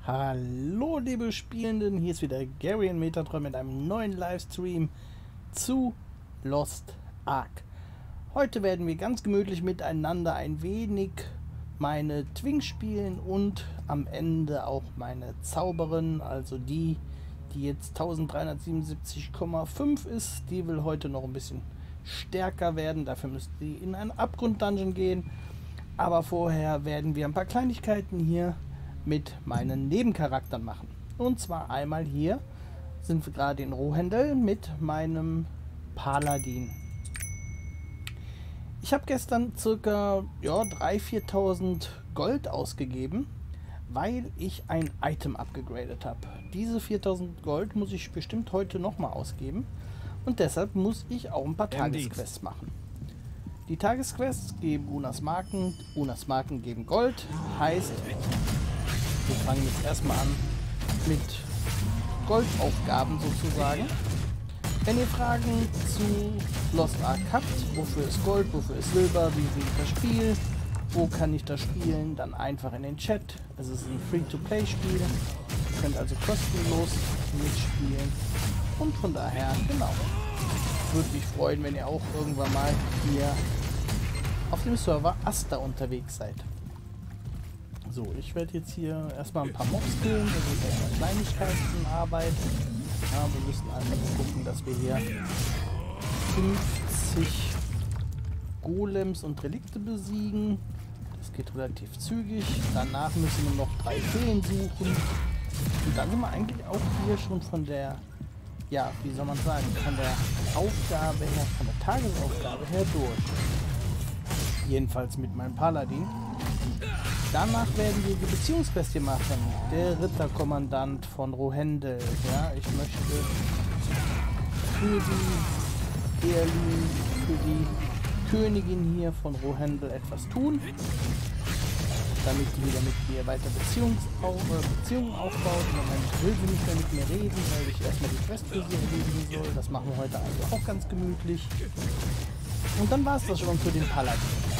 Hallo liebe Spielenden, hier ist wieder Gary in Metatron mit einem neuen Livestream zu Lost Ark. Heute werden wir ganz gemütlich miteinander ein wenig meine Twink spielen und am Ende auch meine Zauberin, also die jetzt 1377,5 ist. Die will heute noch ein bisschen stärker werden, dafür müsste sie in einen Abgrund-Dungeon gehen. Aber vorher werden wir ein paar Kleinigkeiten hier mit meinen Nebencharakteren machen. Und zwar einmal hier sind wir gerade in Rohendel mit meinem Paladin. Ich habe gestern ca. 3.000, 4.000 Gold ausgegeben, weil ich ein Item abgegradet habe. Diese 4.000 Gold muss ich bestimmt heute nochmal ausgeben und deshalb muss ich auch ein paar Tagesquests machen. Die Tagesquests geben Unas Marken geben Gold, heißt, wir fangen jetzt erstmal an mit Goldaufgaben sozusagen. Wenn ihr Fragen zu Lost Ark habt, wofür ist Gold, wofür ist Silber, wie sehe ich das Spiel, wo kann ich das spielen, dann einfach in den Chat. Es ist ein Free-to-Play-Spiel, ihr könnt also kostenlos mitspielen und von daher, genau, würde mich freuen, wenn ihr auch irgendwann mal hier auf dem Server Asta unterwegs seid. So, ich werde jetzt hier erstmal ein paar Mobs killen, das ist erstmal Kleinigkeitenarbeit. Ja, wir müssen einfach gucken, dass wir hier 50 Golems und Relikte besiegen. Das geht relativ zügig. Danach müssen wir noch 3 Feen suchen. Und dann sind wir eigentlich auch hier schon von der, ja, wie soll man sagen, von der Aufgabe her, von der Tagesaufgabe her durch. Jedenfalls mit meinem Paladin. Danach werden wir die Beziehungsquest hier machen. Der Ritterkommandant von Rohendel. Ja, ich möchte für die Königin hier von Rohendel etwas tun, damit die wieder mit mir weiter Beziehungen aufbaut. Im Moment will sie nicht mehr mit mir reden, weil ich erstmal die Quest für sie erledigen soll. Das machen wir heute also auch ganz gemütlich. Und dann war es das schon für den Paladin.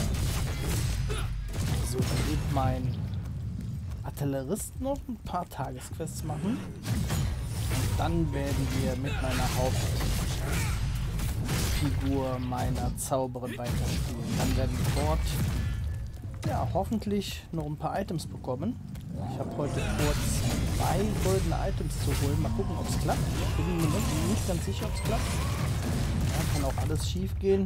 So, dann wird mein Artillerist noch ein paar Tagesquests machen. Und dann werden wir mit meiner Hauptfigur, meiner Zauberin, weiterspielen. Dann werden wir dort, ja, hoffentlich noch ein paar Items bekommen. Ich habe heute vor, 2 goldene Items zu holen. Mal gucken, ob es klappt. Ich bin im Moment nicht ganz sicher, ob es klappt. Ja, kann auch alles schief gehen.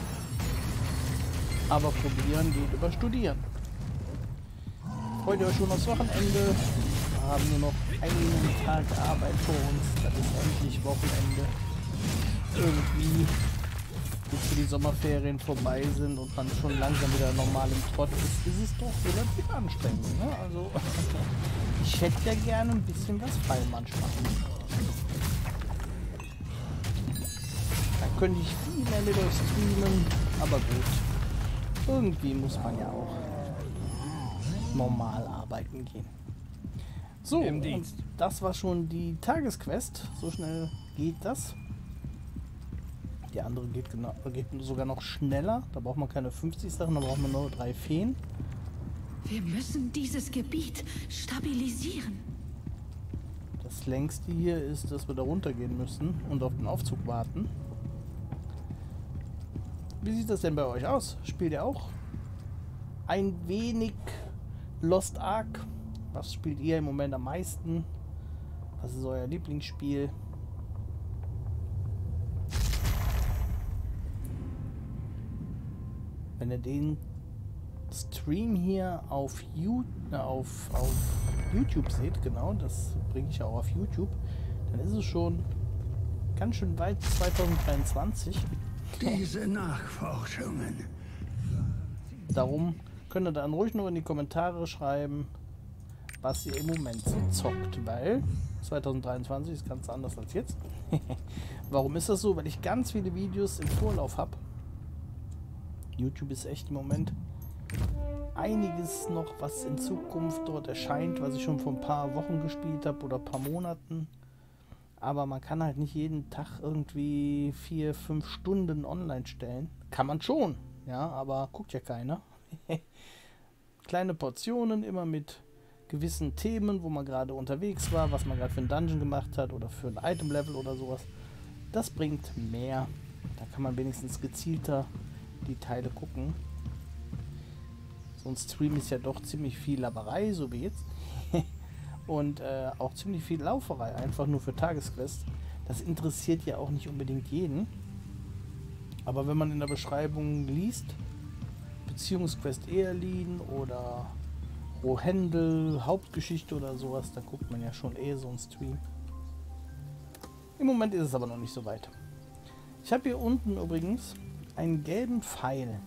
Aber probieren geht über studieren. Freut ihr euch schon aufs Wochenende? Wir haben nur noch einen Tag Arbeit vor uns. Das ist endlich Wochenende. Irgendwie, jetzt die Sommerferien vorbei sind und man schon langsam wieder normal im Trott ist, ist es doch relativ anstrengend. Ne? Also, ich hätte ja gerne ein bisschen was frei manchmal. Da könnte ich viel mehr mit euch streamen, aber gut. Irgendwie muss man ja auch normal arbeiten gehen. So, und das war schon die Tagesquest. So schnell geht das. Die andere geht sogar noch schneller. Da braucht man keine 50 Sachen, da braucht man nur 3 Feen. Wir müssen dieses Gebiet stabilisieren. Das längste hier ist, dass wir da runtergehen müssen und auf den Aufzug warten. Wie sieht das denn bei euch aus? Spielt ihr auch ein wenig Lost Ark? Was spielt ihr im Moment am meisten? Was ist euer Lieblingsspiel? Wenn ihr den Stream hier auf YouTube seht, genau, das bringe ich ja auch auf YouTube, dann ist es schon ganz schön weit 2023. Diese Nachforschungen. Darum könnt ihr dann ruhig noch in die Kommentare schreiben, was ihr im Moment so zockt, weil 2023 ist ganz anders als jetzt. Warum ist das so? Weil ich ganz viele Videos im Vorlauf habe. YouTube ist echt im Moment einiges noch, was in Zukunft dort erscheint, was ich schon vor ein paar Wochen gespielt habe oder ein paar Monaten. Aber man kann halt nicht jeden Tag irgendwie 4, 5 Stunden online stellen. Kann man schon, ja, aber guckt ja keiner. Kleine Portionen, immer mit gewissen Themen, wo man gerade unterwegs war, was man gerade für ein Dungeon gemacht hat oder für ein Item-Level oder sowas. Das bringt mehr. Da kann man wenigstens gezielter die Teile gucken. So ein Stream ist ja doch ziemlich viel Laberei, so wie jetzt. Und auch ziemlich viel Lauferei, einfach nur für Tagesquest. Das interessiert ja auch nicht unbedingt jeden. Aber wenn man in der Beschreibung liest, Beziehungsquest Ehelin oder Rohendel, Hauptgeschichte oder sowas, da guckt man ja schon so einen Stream. Im Moment ist es aber noch nicht so weit. Ich habe hier unten übrigens einen gelben Pfeil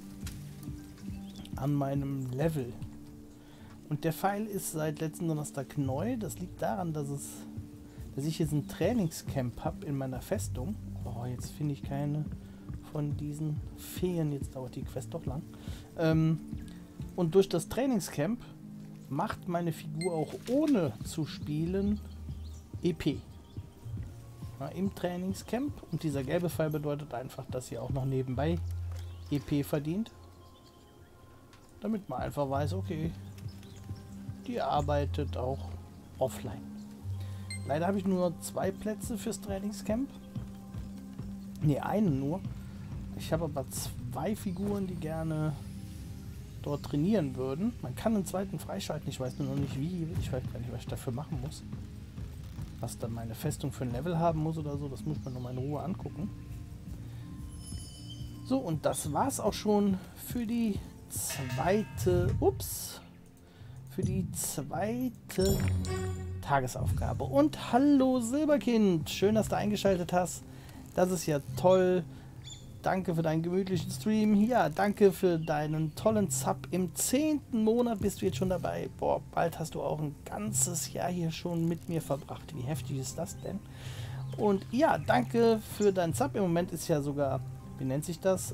an meinem Level. Und der Pfeil ist seit letzten Donnerstag neu. Das liegt daran, dass ich jetzt ein Trainingscamp habe in meiner Festung. Oh, jetzt finde ich keine von diesen Feen. Jetzt dauert die Quest doch lang. Und durch das Trainingscamp macht meine Figur auch ohne zu spielen EP. Ja, im Trainingscamp. Und dieser gelbe Pfeil bedeutet einfach, dass sie auch noch nebenbei EP verdient. Damit man einfach weiß, okay, die arbeitet auch offline. Leider habe ich nur 2 Plätze fürs Trainingscamp. Ne, einen nur. Ich habe aber 2 Figuren, die gerne dort trainieren würden. Man kann einen zweiten freischalten. Ich weiß nur noch nicht wie. Ich weiß gar nicht, was ich dafür machen muss. Was dann meine Festung für ein Level haben muss oder so. Das muss man nochmal in Ruhe angucken. So, und das war's auch schon für die zweite... für die zweite Tagesaufgabe. Und hallo Silberkind, schön, dass du eingeschaltet hast. Das ist ja toll. Danke für deinen gemütlichen Stream. Ja, danke für deinen tollen Sub. Im 10. Monat bist du jetzt schon dabei. Boah, bald hast du auch ein ganzes Jahr hier schon mit mir verbracht. Wie heftig ist das denn? Und ja, danke für deinen Sub. Im Moment ist ja sogar, wie nennt sich das?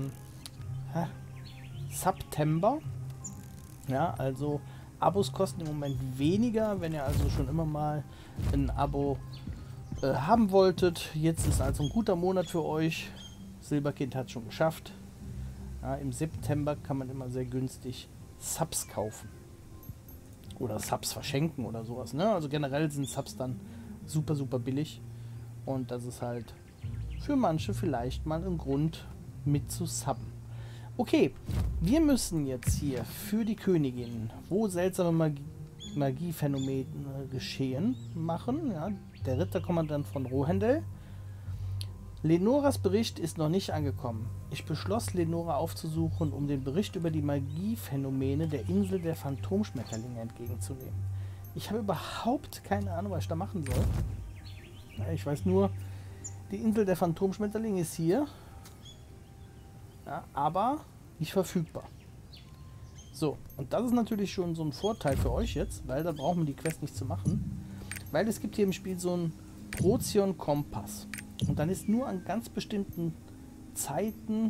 September. Ja, also Abos kosten im Moment weniger, wenn ihr also schon immer mal ein Abo haben wolltet. Jetzt ist also ein guter Monat für euch. Silberkind hat es schon geschafft. Ja, im September kann man immer sehr günstig Subs kaufen. Oder Subs verschenken oder sowas. Ne? Also generell sind Subs dann super, super billig. Und das ist halt für manche vielleicht mal ein Grund mit zu subben. Okay, wir müssen jetzt hier für die Königin, wo seltsame Magiephänomene geschehen, machen. Ja, der Ritterkommandant von Rohendel. Lenoras Bericht ist noch nicht angekommen. Ich beschloss, Lenora aufzusuchen, um den Bericht über die Magiephänomene der Insel der Phantomschmetterlinge entgegenzunehmen. Ich habe überhaupt keine Ahnung, was ich da machen soll. Ja, ich weiß nur, die Insel der Phantomschmetterlinge ist hier. Ja, aber nicht verfügbar. So, und das ist natürlich schon so ein Vorteil für euch jetzt, weil da brauchen wir die Quest nicht zu machen. Weil es gibt hier im Spiel so einen Prozion-Kompass. Und dann ist nur an ganz bestimmten Zeiten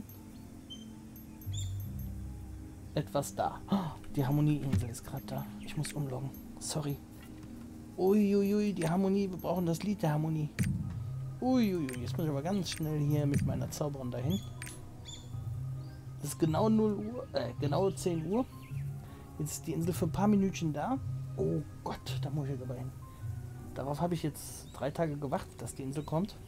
etwas da. Oh, die Harmonieinsel ist gerade da. Ich muss umloggen. Sorry. Uiuiui, die Harmonie. Wir brauchen das Lied der Harmonie. Uiuiui, jetzt muss ich aber ganz schnell hier mit meiner Zauberin dahin. Es ist genau 0 Uhr, genau 10 Uhr. Jetzt ist die Insel für ein paar Minütchen da. Oh Gott, da muss ich jetzt aber hin. Darauf habe ich jetzt 3 Tage gewartet, dass die Insel kommt.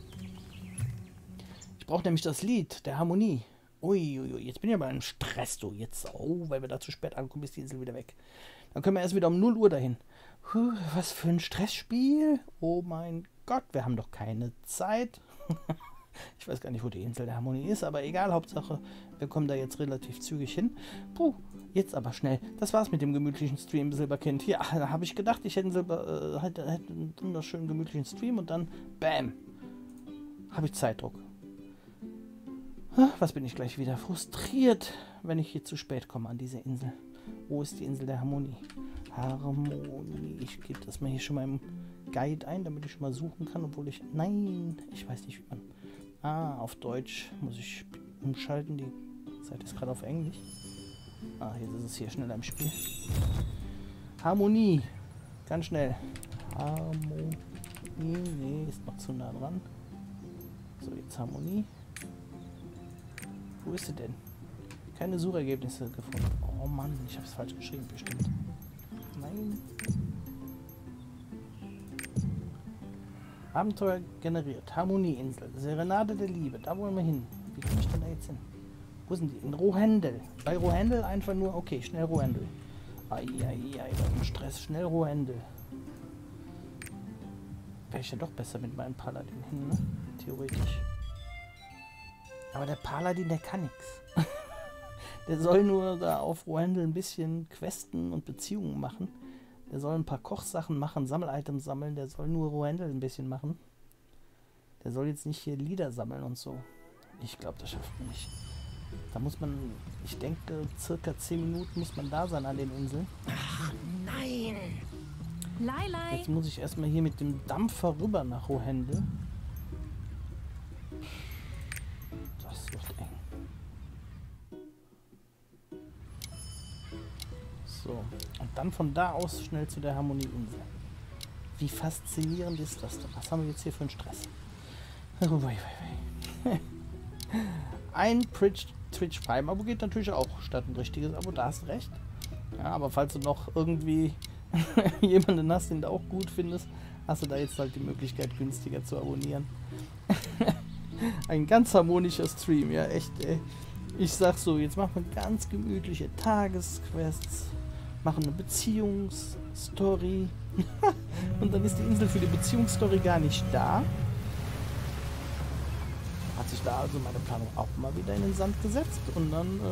Ich brauche nämlich das Lied der Harmonie. Uiuiui, jetzt bin ich aber im Stress, du. Jetzt, oh, weil wir da zu spät ankommen, ist die Insel wieder weg. Dann können wir erst wieder um 0 Uhr dahin. Was für ein Stressspiel. Oh mein Gott, wir haben doch keine Zeit. Ich weiß gar nicht, wo die Insel der Harmonie ist, aber egal, Hauptsache, wir kommen da jetzt relativ zügig hin. Puh, jetzt aber schnell. Das war's mit dem gemütlichen Stream, Silberkind. Ja, da habe ich gedacht, ich hätte einen wunderschönen gemütlichen Stream und dann, bam, habe ich Zeitdruck. Was bin ich gleich wieder frustriert, wenn ich hier zu spät komme an diese Insel. Wo ist die Insel der Harmonie? Harmonie. Ich gebe das mal hier schon mal im Guide ein, damit ich schon mal suchen kann, obwohl ich... Nein, ich weiß nicht, wie man... auf Deutsch muss ich umschalten. Die Seite ist gerade auf Englisch. Jetzt ist es hier schneller im Spiel. Harmonie. Ganz schnell. Harmonie. Nee, ist noch zu nah dran. So, jetzt Harmonie. Wo ist sie denn? Keine Suchergebnisse gefunden. Oh Mann, ich habe es falsch geschrieben, bestimmt. Nein. Abenteuer generiert. Harmonieinsel. Serenade der Liebe. Da wollen wir hin. Wie komme ich denn da jetzt hin? Wo sind die? In Rohendel. Bei Rohendel einfach nur... Okay, schnell Rohendel. Eieiei, Stress. Schnell Rohendel. Wäre ich ja doch besser mit meinem Paladin hin, ne? Theoretisch. Aber der Paladin, der kann nichts. Der soll nur da auf Rohendel ein bisschen Questen und Beziehungen machen. Der soll ein paar Kochsachen machen, Sammel-Items sammeln. Der soll nur Rohendel ein bisschen machen. Der soll jetzt nicht hier Lieder sammeln und so. Ich glaube, das schafft man nicht. Da muss man, ich denke, circa 10 Minuten muss man da sein an den Inseln. Ach nein! Lailai. Jetzt muss ich erstmal hier mit dem Dampfer rüber nach Rohendel. Das wird eng. So, und dann von da aus schnell zu der Harmonieinsel. Wie faszinierend ist das denn? Was haben wir jetzt hier für einen Stress? Ein Twitch Prime-Abo geht natürlich auch statt ein richtiges Abo, da hast du recht. Ja, aber falls du noch irgendwie jemanden hast, den du auch gut findest, hast du da jetzt halt die Möglichkeit, günstiger zu abonnieren. Ein ganz harmonischer Stream, ja echt, ey. Ich sag so, jetzt machen wir ganz gemütliche Tagesquests, machen eine Beziehungsstory und dann ist die Insel für die Beziehungsstory gar nicht da. Hat sich da also meine Planung auch mal wieder in den Sand gesetzt und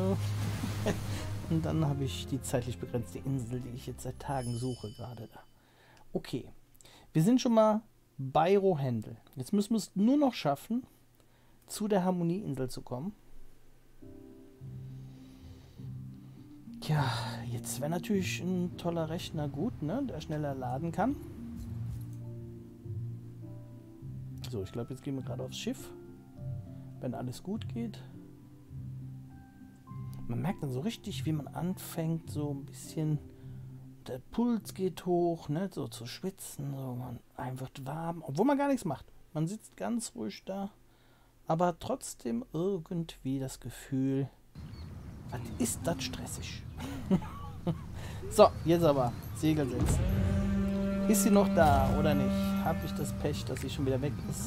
dann habe ich die zeitlich begrenzte Insel, die ich jetzt seit Tagen suche, gerade da. Okay, wir sind schon mal bei Rohendel. Jetzt müssen wir es nur noch schaffen, zu der Harmonieinsel zu kommen. Ja, jetzt wäre natürlich ein toller Rechner gut, ne, der schneller laden kann. So, ich glaube, jetzt gehen wir gerade aufs Schiff. Wenn alles gut geht. Man merkt dann so richtig, wie man anfängt, so ein bisschen, der Puls geht hoch, ne, so zu schwitzen, so, man einfach warm, obwohl man gar nichts macht. Man sitzt ganz ruhig da, aber trotzdem irgendwie das Gefühl, was ist das stressig? So, jetzt aber, Segel setzen. Ist sie noch da oder nicht? Habe ich das Pech, dass sie schon wieder weg ist?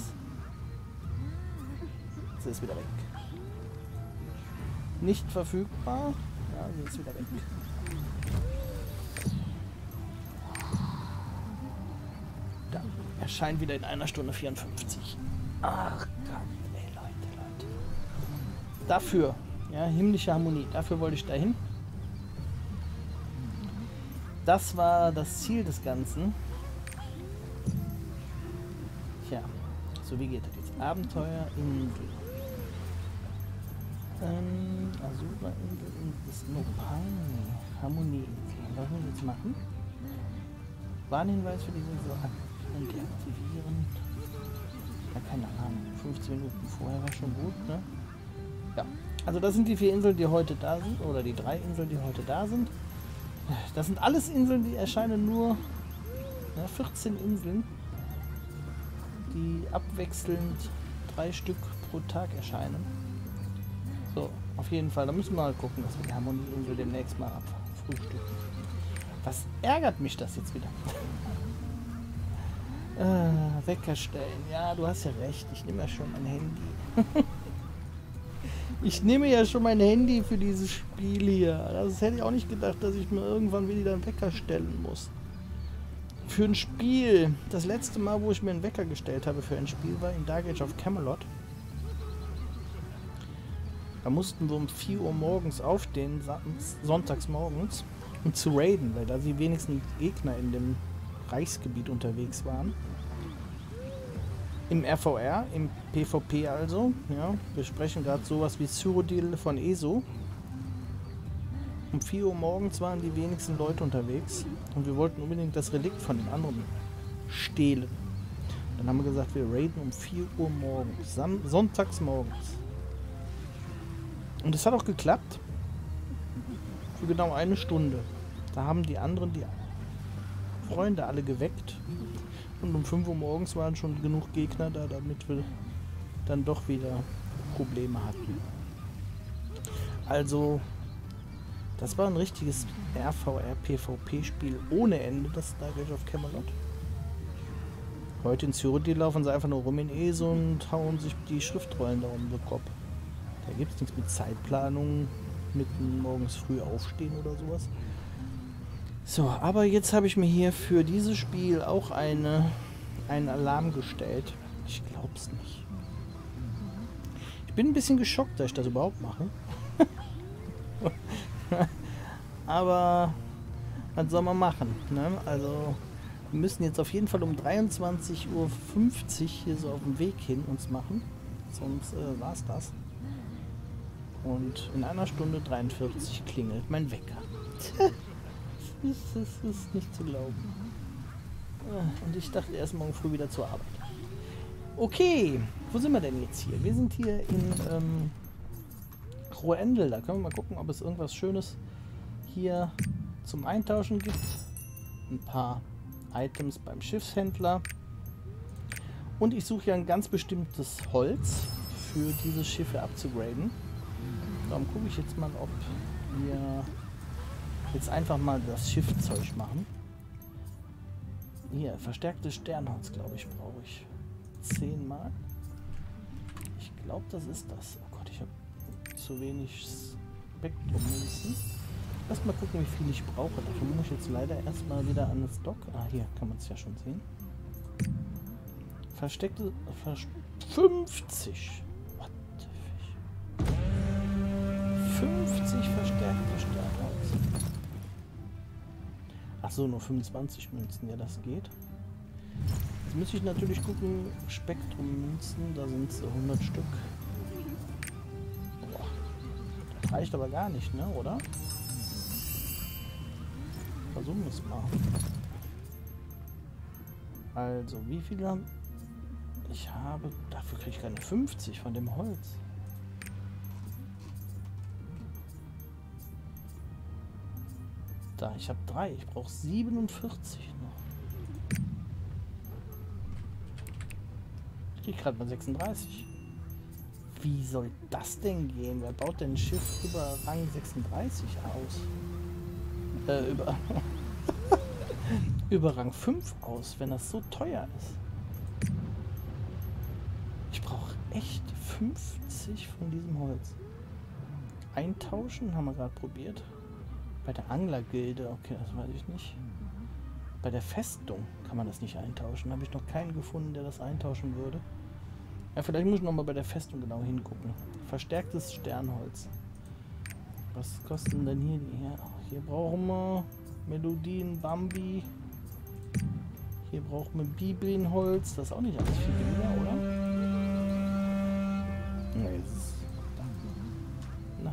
Sie ist wieder weg. Nicht verfügbar. Ja, sie ist wieder weg. Da. Erscheint wieder in 1 Stunde 54. Ach Gott, ey, Leute. Dafür, ja, himmlische Harmonie, dafür wollte ich dahin. Das war das Ziel des Ganzen. Tja, so wie geht das jetzt? Abenteuer Insel. Azura-Insel und Snopani. Harmonieinsel. Was wollen wir jetzt machen? Warnhinweis für diese Insel und deaktivieren. Ja, keine Ahnung. 15 Minuten vorher war schon gut, ne? Ja. Also das sind die 4 Inseln, die heute da sind. Oder die 3 Inseln, die heute da sind. Das sind alles Inseln, die erscheinen nur... Ja, 14 Inseln, die abwechselnd 3 Stück pro Tag erscheinen. So, auf jeden Fall. Da müssen wir mal gucken, dass wir die Harmonieinsel demnächst mal abfrühstücken. Was ärgert mich das jetzt wieder? Wecker stellen. Ja, du hast ja recht. Ich nehme ja schon mein Handy. Ich nehme ja schon mein Handy für dieses Spiel hier. Das hätte ich auch nicht gedacht, dass ich mir irgendwann wieder einen Wecker stellen muss. Für ein Spiel. Das letzte Mal, wo ich mir einen Wecker gestellt habe für ein Spiel, war in Dark Age of Camelot. Da mussten wir um 4 Uhr morgens aufstehen, sonntags morgens, um zu raiden, weil da die wenigsten Gegner in dem Reichsgebiet unterwegs waren. Im RVR, im PvP also, ja, wir sprechen gerade sowas wie Cyrodiil von ESO. Um 4 Uhr morgens waren die wenigsten Leute unterwegs und wir wollten unbedingt das Relikt von den anderen stehlen. Dann haben wir gesagt, wir raiden um 4 Uhr morgens, sonntags morgens. Und es hat auch geklappt. Für genau 1 Stunde. Da haben die anderen die Freunde alle geweckt. Und um 5 Uhr morgens waren schon genug Gegner da, damit wir dann doch wieder Probleme hatten. Also Das war ein richtiges RVR-PvP-Spiel ohne Ende, das Stargate of Camelot. Heute in Cyrodiil laufen sie einfach nur rum in ESO und hauen sich die Schriftrollen da um den Kopf. Da gibt es nichts mit Zeitplanung, mit morgens früh aufstehen oder sowas. So, aber jetzt habe ich mir hier für dieses Spiel auch einen Alarm gestellt. Ich glaub's nicht. Ich bin ein bisschen geschockt, dass ich das überhaupt mache. Aber was soll man machen, ne? Also wir müssen jetzt auf jeden Fall um 23:50 Uhr hier so auf dem Weg hin uns machen. Sonst war's das. Und in 1 Stunde 43 klingelt mein Wecker. Das ist nicht zu glauben. Und ich dachte erst morgen früh wieder zur Arbeit. Okay, wo sind wir denn jetzt hier? Wir sind hier in Rohendel. Da können wir mal gucken, ob es irgendwas Schönes hier zum Eintauschen gibt. Ein paar Items beim Schiffshändler. Und ich suche ja ein ganz bestimmtes Holz für diese Schiffe abzugraden. Darum gucke ich jetzt mal, ob wir jetzt einfach mal das Schiffzeug machen. Hier, verstärktes Sternholz, glaube ich, brauche ich. 10 Mal. Ich glaube, das ist das. Oh Gott, ich habe zu wenig Spektrummünzen. Lass mal gucken, wie viel ich brauche. Dafür muss ich jetzt leider erstmal wieder an das Dock. Ah, hier kann man es ja schon sehen. Versteckte 50. What the fish? 50 verstärkte Sternholz. Ach so, nur 25 Münzen. Ja, das geht. Jetzt müsste ich natürlich gucken, Spektrummünzen, da sind es 100 Stück. Boah. Das reicht aber gar nicht, ne, oder? Versuchen wir es mal. Also, wie viele haben... Ich habe... Dafür kriege ich keine 50 von dem Holz. Da, ich habe 3. Ich brauche 47 noch. Ich kriege gerade mal 36. Wie soll das denn gehen? Wer baut denn ein Schiff über Rang 36 aus? Über Rang 5 aus, wenn das so teuer ist. Ich brauche echt 50 von diesem Holz. Eintauschen haben wir gerade probiert. Bei der Anglergilde, okay, das weiß ich nicht. Bei der Festung kann man das nicht eintauschen. Da habe ich noch keinen gefunden, der das eintauschen würde. Ja, vielleicht muss ich noch mal bei der Festung genau hingucken. Verstärktes Sternholz. Was kosten denn hier die? Ja, hier brauchen wir Melodien, Bambi. Hier brauchen wir Biblinholz. Das ist auch nicht alles viel billiger, oder? Nee, das ist... Na.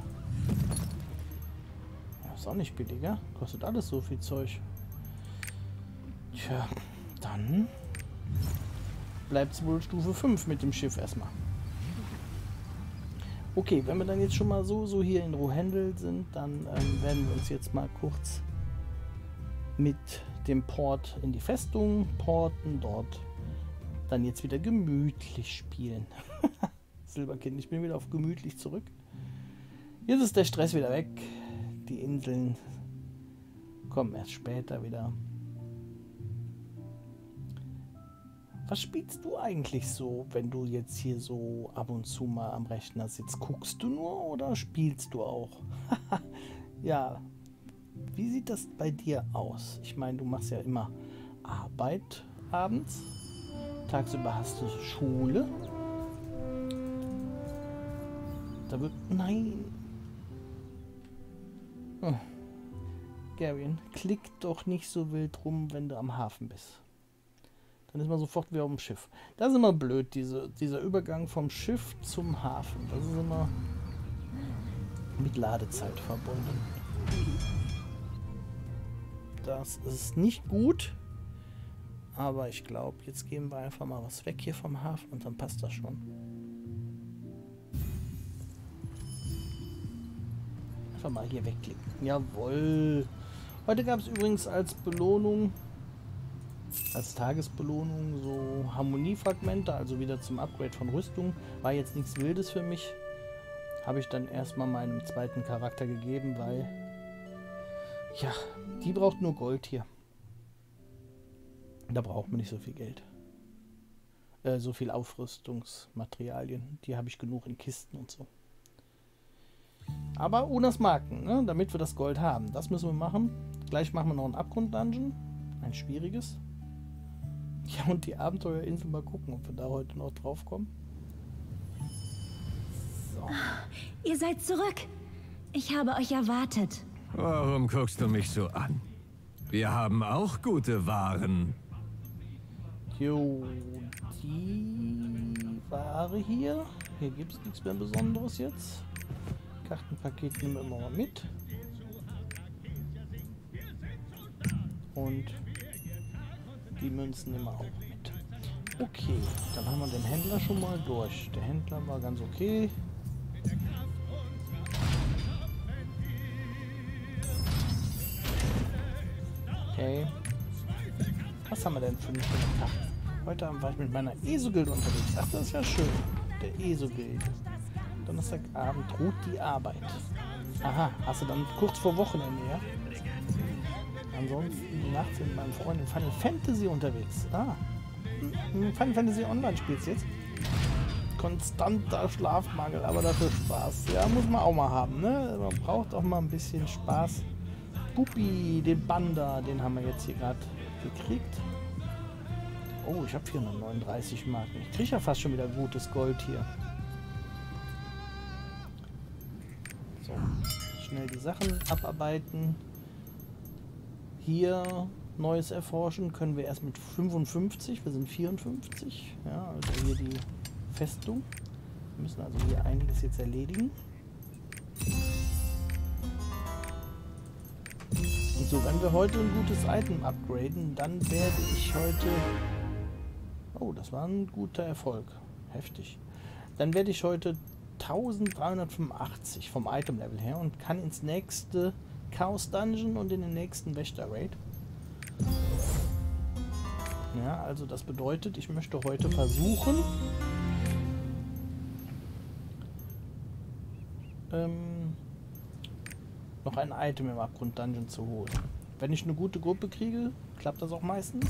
Ja, ist auch nicht billiger. Kostet alles so viel Zeug. Tja, dann bleibt es wohl Stufe 5 mit dem Schiff erstmal. Okay, wenn wir dann jetzt schon mal so hier in Rohendel sind, dann werden wir uns jetzt mal kurz mit dem Port in die Festung porten, dort dann jetzt wieder gemütlich spielen. Silberkind, ich bin wieder auf gemütlich zurück. Jetzt ist der Stress wieder weg. Die Inseln kommen erst später wieder. Was spielst du eigentlich so, wenn du jetzt hier so ab und zu mal am Rechner sitzt? Guckst du nur oder spielst du auch? Ja, wie sieht das bei dir aus? Ich meine, du machst ja immer Arbeit abends. Tagsüber hast du Schule. Da wird... Nein! Hm. Garion, klick doch nicht so wild rum, wenn du am Hafen bist. Dann ist man sofort wieder auf dem Schiff. Das ist immer blöd, dieser Übergang vom Schiff zum Hafen. Das ist immer mit Ladezeit verbunden. Das ist nicht gut. Aber ich glaube, jetzt geben wir einfach mal was weg hier vom Hafen und dann passt das schon. Einfach mal hier wegklicken. Jawohl. Heute gab es übrigens als Belohnung, als Tagesbelohnung so Harmoniefragmente, also wieder zum Upgrade von Rüstung. War jetzt nichts Wildes für mich. Habe ich dann erstmal meinem zweiten Charakter gegeben, weil Ja, die braucht nur Gold hier. Da braucht man nicht so viel Geld. So viel Aufrüstungsmaterialien. Die habe ich genug in Kisten und so. Aber ohne das Marken, ne? Damit wir das Gold haben. Das müssen wir machen. Gleich machen wir noch ein Abgrund-Dungeon. Ein schwieriges. Ja, und die Abenteuerinsel, mal gucken, ob wir da heute noch drauf kommen. So. Ihr seid zurück. Ich habe euch erwartet. Warum guckst du mich so an? Wir haben auch gute Waren. Jo, die Ware hier. Hier gibt es nichts mehr Besonderes jetzt. Kartenpaket nehmen wir immer mal mit. Und die Münzen nehmen wir auch mit. Okay, dann haben wir den Händler schon mal durch. Der Händler war ganz okay. Okay. Was haben wir denn für einen schönen Tag? Heute Abend war ich mit meiner ESO-Guild unterwegs. Ach, das ist ja schön. Der ESO-Guild. Donnerstagabend ruht die Arbeit. Aha, hast du dann kurz vor Wochenende, ja? Ansonsten nachts mit meinem Freund in Final Fantasy unterwegs. Ah. Final Fantasy Online spielst jetzt. Konstanter Schlafmangel, aber dafür Spaß. Ja, muss man auch mal haben, ne? Man braucht auch mal ein bisschen Spaß. Puppi, den Banda, den haben wir jetzt hier gerade gekriegt. Oh, ich habe 439 Marken. Ich kriege ja fast schon wieder gutes Gold hier. So, schnell die Sachen abarbeiten. Hier Neues erforschen können wir erst mit 55. Wir sind 54. Ja, also hier die Festung. Wir müssen also hier einiges jetzt erledigen. Und so, wenn wir heute ein gutes Item upgraden, dann werde ich heute... Oh, das war ein guter Erfolg. Heftig. Dann werde ich heute 1385 vom Item-Level her und kann ins nächste Chaos Dungeon und in den nächsten Wächter Raid. Ja, also das bedeutet, ich möchte heute versuchen, noch ein Item im Abgrund Dungeon zu holen. Wenn ich eine gute Gruppe kriege, klappt das auch meistens.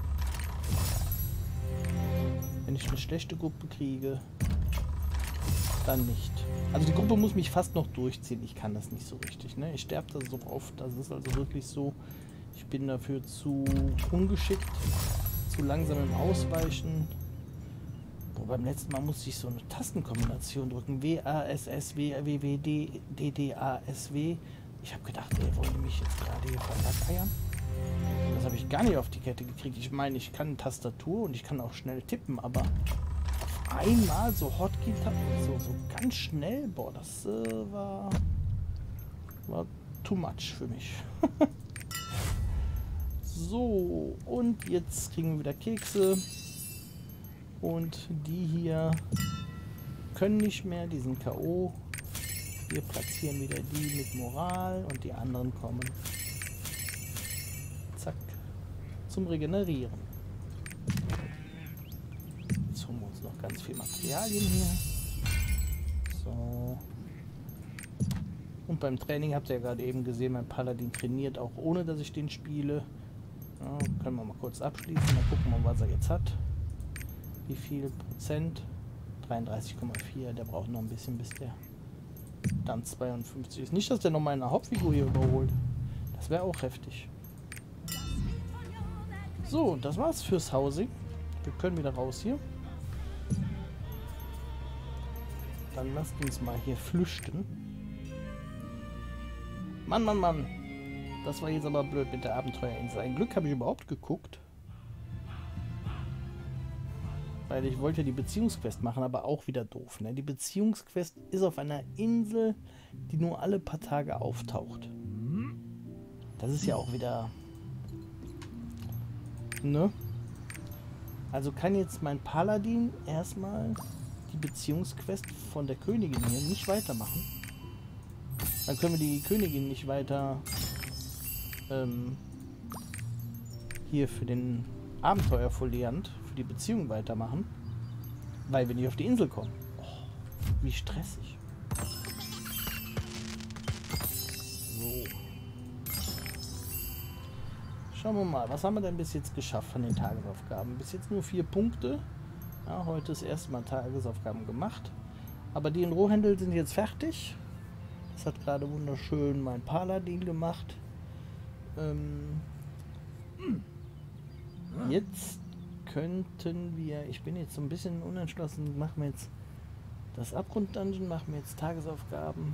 Wenn ich eine schlechte Gruppe kriege, dann nicht. Also die Gruppe muss mich fast noch durchziehen. Ich kann das nicht so richtig. Ne? Ich sterbe da so oft. Das ist also wirklich so. Ich bin dafür zu ungeschickt, zu langsam im Ausweichen. Boah, beim letzten Mal musste ich so eine Tastenkombination drücken. W-A-S-S, W-W-D, D-D-A-S-W. Ich habe gedacht, ey, wollen die mich jetzt gerade hier verlackeiern? Das habe ich gar nicht auf die Kette gekriegt. Ich meine, ich kann Tastatur und ich kann auch schnell tippen, aber auf einmal so Hotkey, so ganz schnell, boah, das war too much für mich. So, und jetzt kriegen wir wieder Kekse. Und die hier können nicht mehr, die sind K.O. Wir platzieren wieder die mit Moral und die anderen kommen. Zack. Zum Regenerieren. Jetzt holen wir uns noch ganz viel Materialien hier. So. Und beim Training habt ihr ja gerade eben gesehen, mein Paladin trainiert auch ohne, dass ich den spiele. Ja, können wir mal kurz abschließen. Dann gucken wir, was er jetzt hat. Wie viel Prozent? 33,4. Der braucht noch ein bisschen, bis der dann 52 ist. Nicht, dass der noch meine Hauptfigur hier überholt. Das wäre auch heftig. So, das war's fürs Housing. Wir können wieder raus hier. Dann lasst uns mal hier flüchten. Mann, Mann, Mann. Das war jetzt aber blöd mit der Abenteuerinsel. Ein Glück habe ich überhaupt geguckt. Weil ich wollte die Beziehungsquest machen, aber auch wieder doof. Ne? Die Beziehungsquest ist auf einer Insel, die nur alle paar Tage auftaucht. Das ist ja auch wieder... Ne? Also kann jetzt mein Paladin erstmal die Beziehungsquest von der Königin hier nicht weitermachen. Dann können wir die Königin nicht weiter hier für den Abenteuerfoliant, für die Beziehung weitermachen, weil wir nicht auf die Insel kommen. Oh, wie stressig. So. Schauen wir mal, was haben wir denn bis jetzt geschafft von den Tagesaufgaben? Bis jetzt nur 4 Punkte. Ja, heute ist erstmal Tagesaufgaben gemacht. Aber die in Rohhändel sind jetzt fertig. Das hat gerade wunderschön mein Paladin gemacht. Jetzt könnten wir, ich bin jetzt so ein bisschen unentschlossen, machen wir jetzt das Abgrund-Dungeon, machen wir jetzt Tagesaufgaben.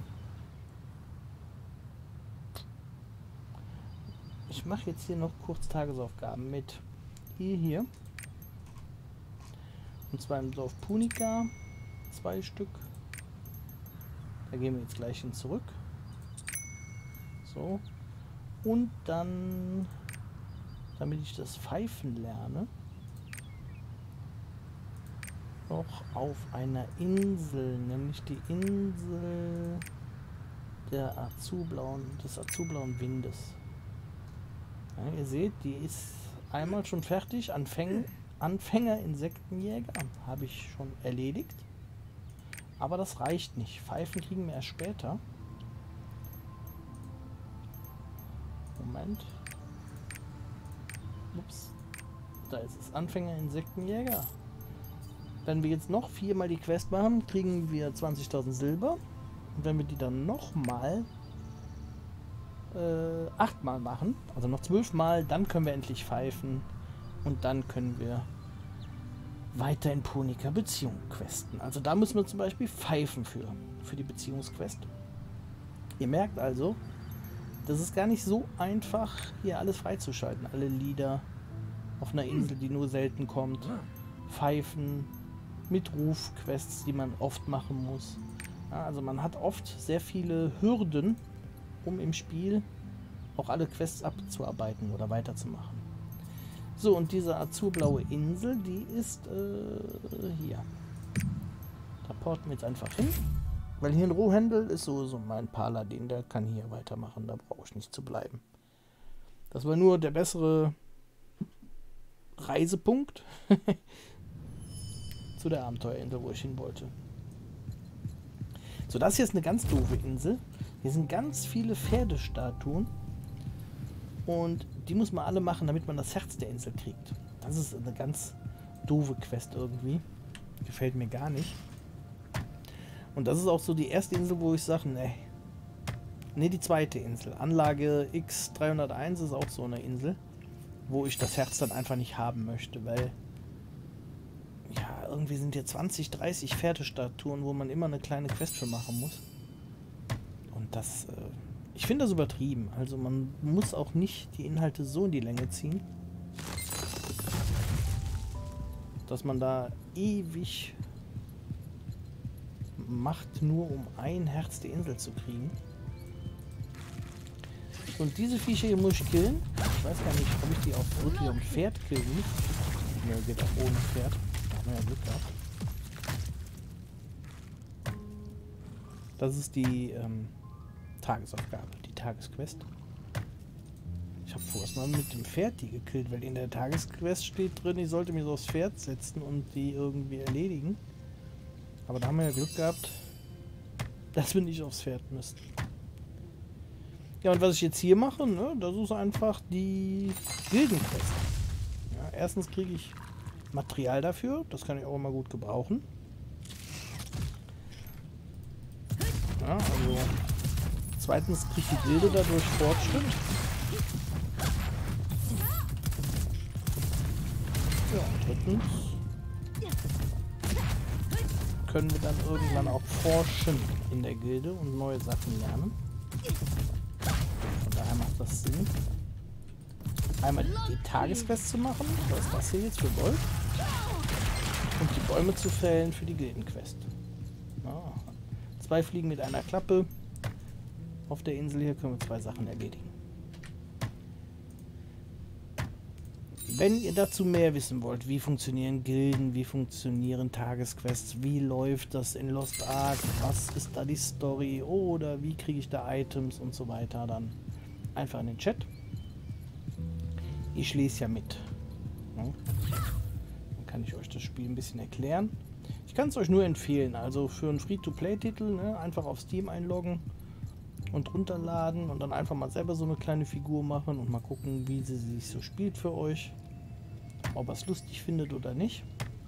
Ich mache jetzt hier noch kurz Tagesaufgaben mit hier. Und zwar im Dorf Punica, 2 Stück. Da gehen wir jetzt gleich hin zurück. So. Und dann, damit ich das Pfeifen lerne, noch auf einer Insel, nämlich die Insel des azublauen Windes. Ja, ihr seht, die ist einmal schon fertig. Anfänger-Insektenjäger habe ich schon erledigt. Aber das reicht nicht. Pfeifen kriegen wir erst später. Moment. Ups. Da ist es. Anfänger-Insektenjäger. Wenn wir jetzt noch 4-mal die Quest machen, kriegen wir 20.000 Silber. Und wenn wir die dann nochmal 8-mal machen, also noch 12-mal, dann können wir endlich pfeifen. Und dann können wir weiter in Punica Beziehung questen. Also da müssen wir zum Beispiel pfeifen für die Beziehungsquest. Ihr merkt also, das ist gar nicht so einfach, hier alles freizuschalten. Alle Lieder auf einer Insel, die nur selten kommt. Pfeifen mit Rufquests, die man oft machen muss. Ja, also man hat oft sehr viele Hürden, um im Spiel auch alle Quests abzuarbeiten oder weiterzumachen. So, und diese azurblaue Insel, die ist hier. Da porten wir jetzt einfach hin. Weil hier in Rohhändel ist sowieso mein Paladin, der kann hier weitermachen, da brauche ich nicht zu bleiben. Das war nur der bessere Reisepunkt zu der Abenteuerinsel, wo ich hin wollte. So, das hier ist eine ganz doofe Insel. Hier sind ganz viele Pferdestatuen. Und die muss man alle machen, damit man das Herz der Insel kriegt. Das ist eine ganz doofe Quest irgendwie. Gefällt mir gar nicht. Und das ist auch so die erste Insel, wo ich sage, nee, die zweite Insel. Anlage X301 ist auch so eine Insel, wo ich das Herz dann einfach nicht haben möchte, weil ja, irgendwie sind hier 20, 30 Pferdestatuen, wo man immer eine kleine Quest für machen muss. Und das, ich finde das übertrieben. Also man muss auch nicht die Inhalte so in die Länge ziehen, dass man da ewig macht, nur um ein Herz der Insel zu kriegen. Und diese Viecher hier muss ich killen. Ich weiß gar nicht, ob ich die auch wirklich am Pferd killen muss. Ne, geht auch ohne Pferd. Da haben wir ja Glück gehabt. Das ist die Tagesaufgabe, die Tagesquest. Ich habe vorerst mal mit dem Pferd die gekillt, weil in der Tagesquest steht drin, ich sollte mich so aufs Pferd setzen und die irgendwie erledigen. Aber da haben wir ja Glück gehabt, dass wir nicht aufs Pferd müssen. Ja, und was ich jetzt hier mache, ne, das ist einfach die Gildenquest. Ja, erstens kriege ich Material dafür, das kann ich auch immer gut gebrauchen. Ja, also zweitens kriegt die Gilde dadurch Fortschritt. Ja, und drittens können wir dann irgendwann auch forschen in der Gilde und neue Sachen lernen. Von daher macht das Sinn, einmal die Tagesquest zu machen, das ist das hier jetzt für Gold, und die Bäume zu fällen für die Gildenquest. Ja, 2 Fliegen mit einer Klappe. Auf der Insel hier können wir 2 Sachen erledigen. Wenn ihr dazu mehr wissen wollt, wie funktionieren Gilden, wie funktionieren Tagesquests, wie läuft das in Lost Ark, was ist da die Story oder wie kriege ich da Items und so weiter, dann einfach in den Chat. Ich lese ja mit. Ja. Dann kann ich euch das Spiel ein bisschen erklären. Ich kann es euch nur empfehlen, also für einen Free-to-Play-Titel, ne, einfach auf Steam einloggen und runterladen und dann einfach mal selber so eine kleine Figur machen und mal gucken, wie sie sich so spielt für euch. Ob ihr es lustig findet oder nicht.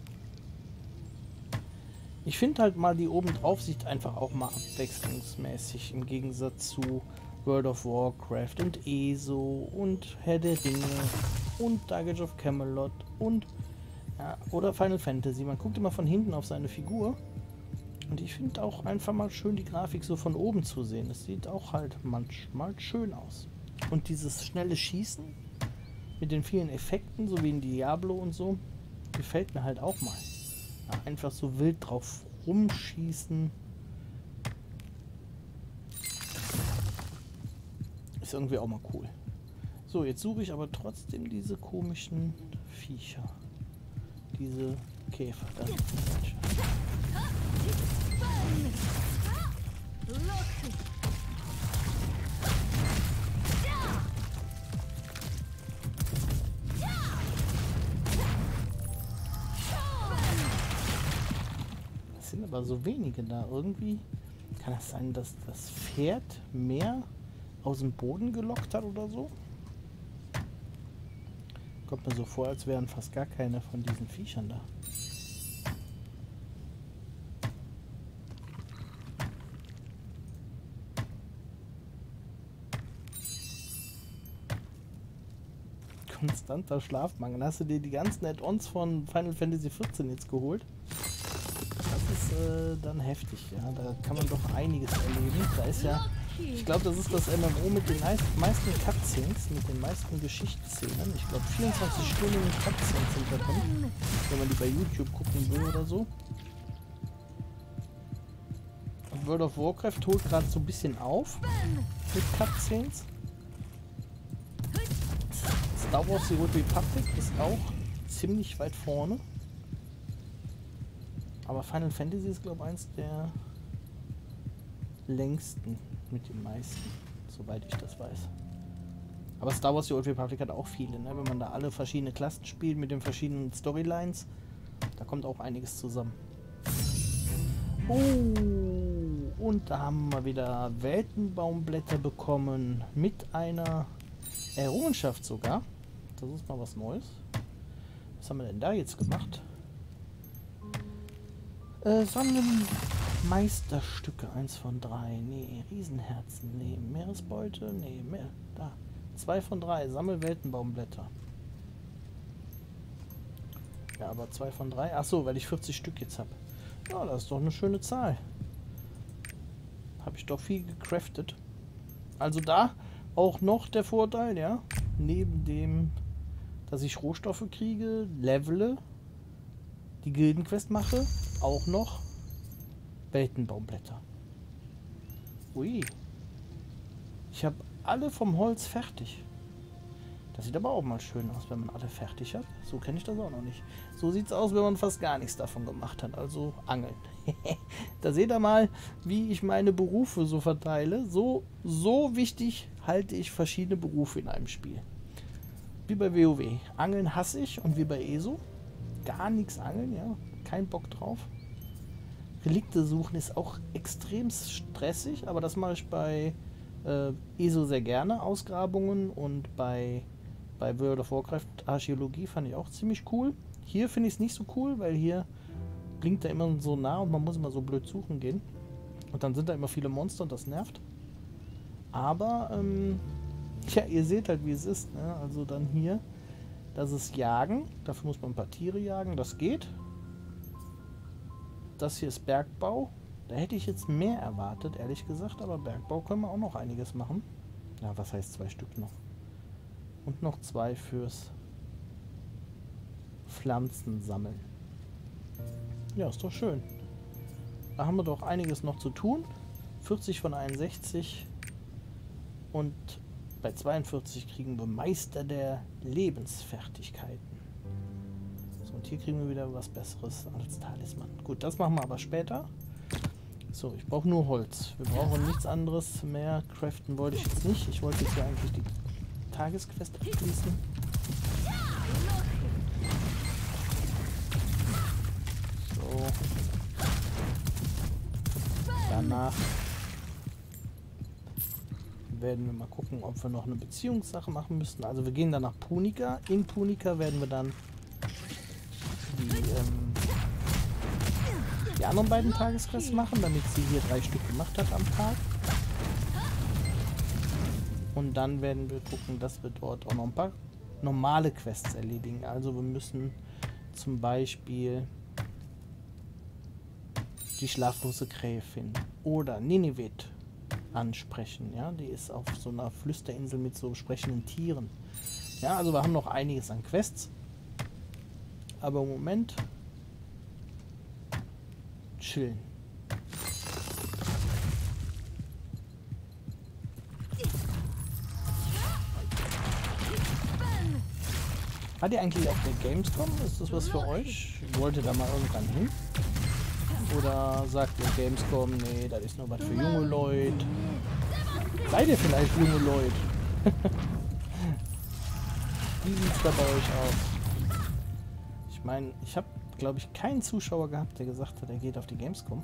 Ich finde halt mal die oben drauf Sicht einfach auch mal abwechslungsmäßig im Gegensatz zu World of Warcraft und ESO und Herr der Ringe und Dark Age of Camelot und ja, oder Final Fantasy. Man guckt immer von hinten auf seine Figur und ich finde auch einfach mal schön die Grafik so von oben zu sehen. Es sieht auch halt manchmal schön aus. Und dieses schnelle Schießen mit den vielen Effekten, so wie in Diablo und so, gefällt mir halt auch mal. Ja, einfach so wild drauf rumschießen. Ist irgendwie auch mal cool. So, jetzt suche ich aber trotzdem diese komischen Viecher. Diese Käfer. Das ist falsch. Es sind aber so wenige da. Irgendwie kann das sein, dass das Pferd mehr aus dem Boden gelockt hat oder so? Kommt mir so vor, als wären fast gar keine von diesen Viechern da. Konstanter Schlafmangel. Hast du dir die ganzen Add-ons von Final Fantasy XIV jetzt geholt? Das ist dann heftig, ja. Da kann man doch einiges erleben. Da ist ja, ich glaube, das ist das MMO mit den meisten Cutscenes, mit den meisten Geschichtsszenen. Ich glaube, 24 Stunden Cutscenes sind da drin, wenn man die bei YouTube gucken will oder so. Und World of Warcraft holt gerade so ein bisschen auf mit Cutscenes. Star Wars The Old Republic ist auch ziemlich weit vorne. Aber Final Fantasy ist, glaube ich, eins der längsten mit den meisten, soweit ich das weiß. Aber Star Wars The Old Republic hat auch viele, ne? Wenn man da alle verschiedene Klassen spielt mit den verschiedenen Storylines, da kommt auch einiges zusammen. Oh, und da haben wir wieder Weltenbaumblätter bekommen mit einer Errungenschaft sogar. Das ist mal was Neues. Was haben wir denn da jetzt gemacht? Sammeln Meisterstücke, 1 von 3. Nee, Riesenherzen. Nee, Meeresbeute. Nee, mehr. Da. 2 von 3. Sammel Weltenbaumblätter. Ja, aber 2 von 3. Achso, weil ich 40 Stück jetzt habe. Ja, das ist doch eine schöne Zahl. Habe ich doch viel gecraftet. Also da auch noch der Vorteil, ja. Neben dem, dass ich Rohstoffe kriege, levele, die Gildenquest mache, auch noch Weltenbaumblätter. Ui. Ich habe alle vom Holz fertig. Das sieht aber auch mal schön aus, wenn man alle fertig hat. So kenne ich das auch noch nicht. So sieht es aus, wenn man fast gar nichts davon gemacht hat. Also Angeln. Da seht ihr mal, wie ich meine Berufe so verteile. So wichtig halte ich verschiedene Berufe in einem Spiel. Wie bei WoW. Angeln hasse ich und wie bei ESO. Gar nichts angeln, ja. Kein Bock drauf. Relikte suchen ist auch extrem stressig, aber das mache ich bei ESO sehr gerne. Ausgrabungen und bei World of Warcraft Archäologie fand ich auch ziemlich cool. Hier finde ich es nicht so cool, weil hier blinkt er immer so nah und man muss immer so blöd suchen gehen. Und dann sind da immer viele Monster und das nervt. Aber, ja, ihr seht halt, wie es ist. Ne? Also dann hier, das ist Jagen. Dafür muss man ein paar Tiere jagen. Das geht. Das hier ist Bergbau. Da hätte ich jetzt mehr erwartet, ehrlich gesagt. Aber Bergbau können wir auch noch einiges machen. Ja, was heißt 2 Stück noch? Und noch 2 fürs Pflanzen sammeln. Ja, ist doch schön. Da haben wir doch einiges noch zu tun. 40 von 61. Und bei 42 kriegen wir Meister der Lebensfertigkeiten. So, und hier kriegen wir wieder was Besseres als Talisman. Gut, das machen wir aber später. So, ich brauche nur Holz. Wir brauchen nichts anderes mehr. Craften wollte ich jetzt nicht. Ich wollte jetzt ja eigentlich die Tagesquest abschließen. So. werden wir mal gucken, ob wir noch eine Beziehungssache machen müssten. Also wir gehen dann nach Punica. In Punica werden wir dann die anderen beiden Tagesquests machen, damit sie hier 3 Stück gemacht hat am Tag. Und dann werden wir gucken, dass wir dort auch noch ein paar normale Quests erledigen. Also wir müssen zum Beispiel die schlaflose Krähe finden oder Nineveh ansprechen. Ja, die ist auf so einer Flüsterinsel mit so sprechenden Tieren. Ja, also wir haben noch einiges an Quests. Aber im Moment chillen. Hat ihr eigentlich auf der Gamescom? Ist das was für euch? Wollt ihr da mal irgendwann hin? Oder sagt ihr Gamescom, nee, das ist nur was für junge Leute? Seid ihr vielleicht junge Leute? Wie sieht es da bei euch aus? Ich meine, ich habe, glaube ich, keinen Zuschauer gehabt, der gesagt hat, er geht auf die Gamescom.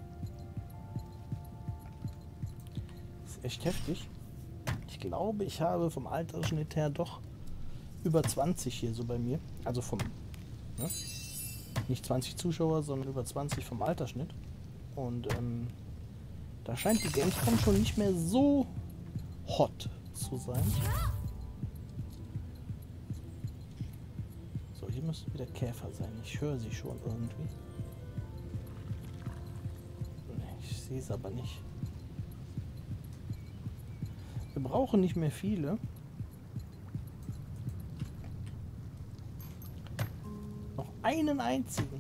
Das ist echt heftig. Ich glaube, ich habe vom Altersschnitt her doch über 20 hier so bei mir. Also vom, ne? Nicht 20 Zuschauer, sondern über 20 vom Altersschnitt. Und da scheint die Gamescom schon nicht mehr so hot zu sein. So, hier müssten wieder Käfer sein. Ich höre sie schon irgendwie. Nee, ich sehe es aber nicht. Wir brauchen nicht mehr viele. Noch einen einzigen.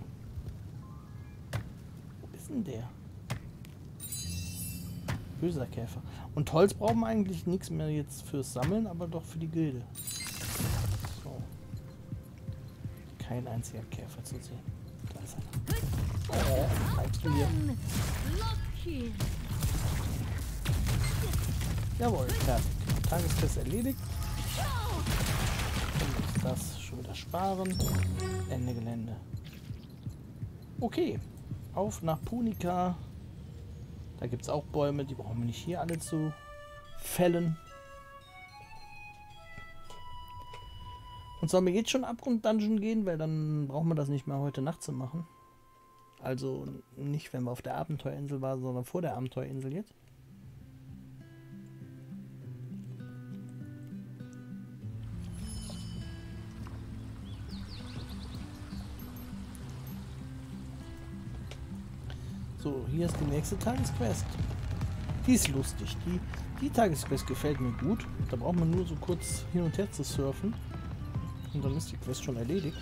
Wo ist denn der? Böser Käfer. Und Holz brauchen wir eigentlich nichts mehr jetzt fürs Sammeln, aber doch für die Gilde. So. Kein einziger Käfer zu sehen. Da ist einer. Oh, bleibst du hier? Jawohl, fertig. Tagesquest erledigt. Können uns das schon wieder sparen. Ende Gelände. Okay. Auf nach Punica. Da gibt es auch Bäume, die brauchen wir nicht hier alle zu fällen. Und sollen wir jetzt schon Abgrund-Dungeon gehen, weil dann brauchen wir das nicht mehr heute Nacht zu machen. Also nicht, wenn wir auf der Abenteuerinsel waren, sondern vor der Abenteuerinsel jetzt. So, hier ist die nächste Tagesquest. Die ist lustig. Die Tagesquest gefällt mir gut. Da braucht man nur so kurz hin und her zu surfen. Und dann ist die Quest schon erledigt.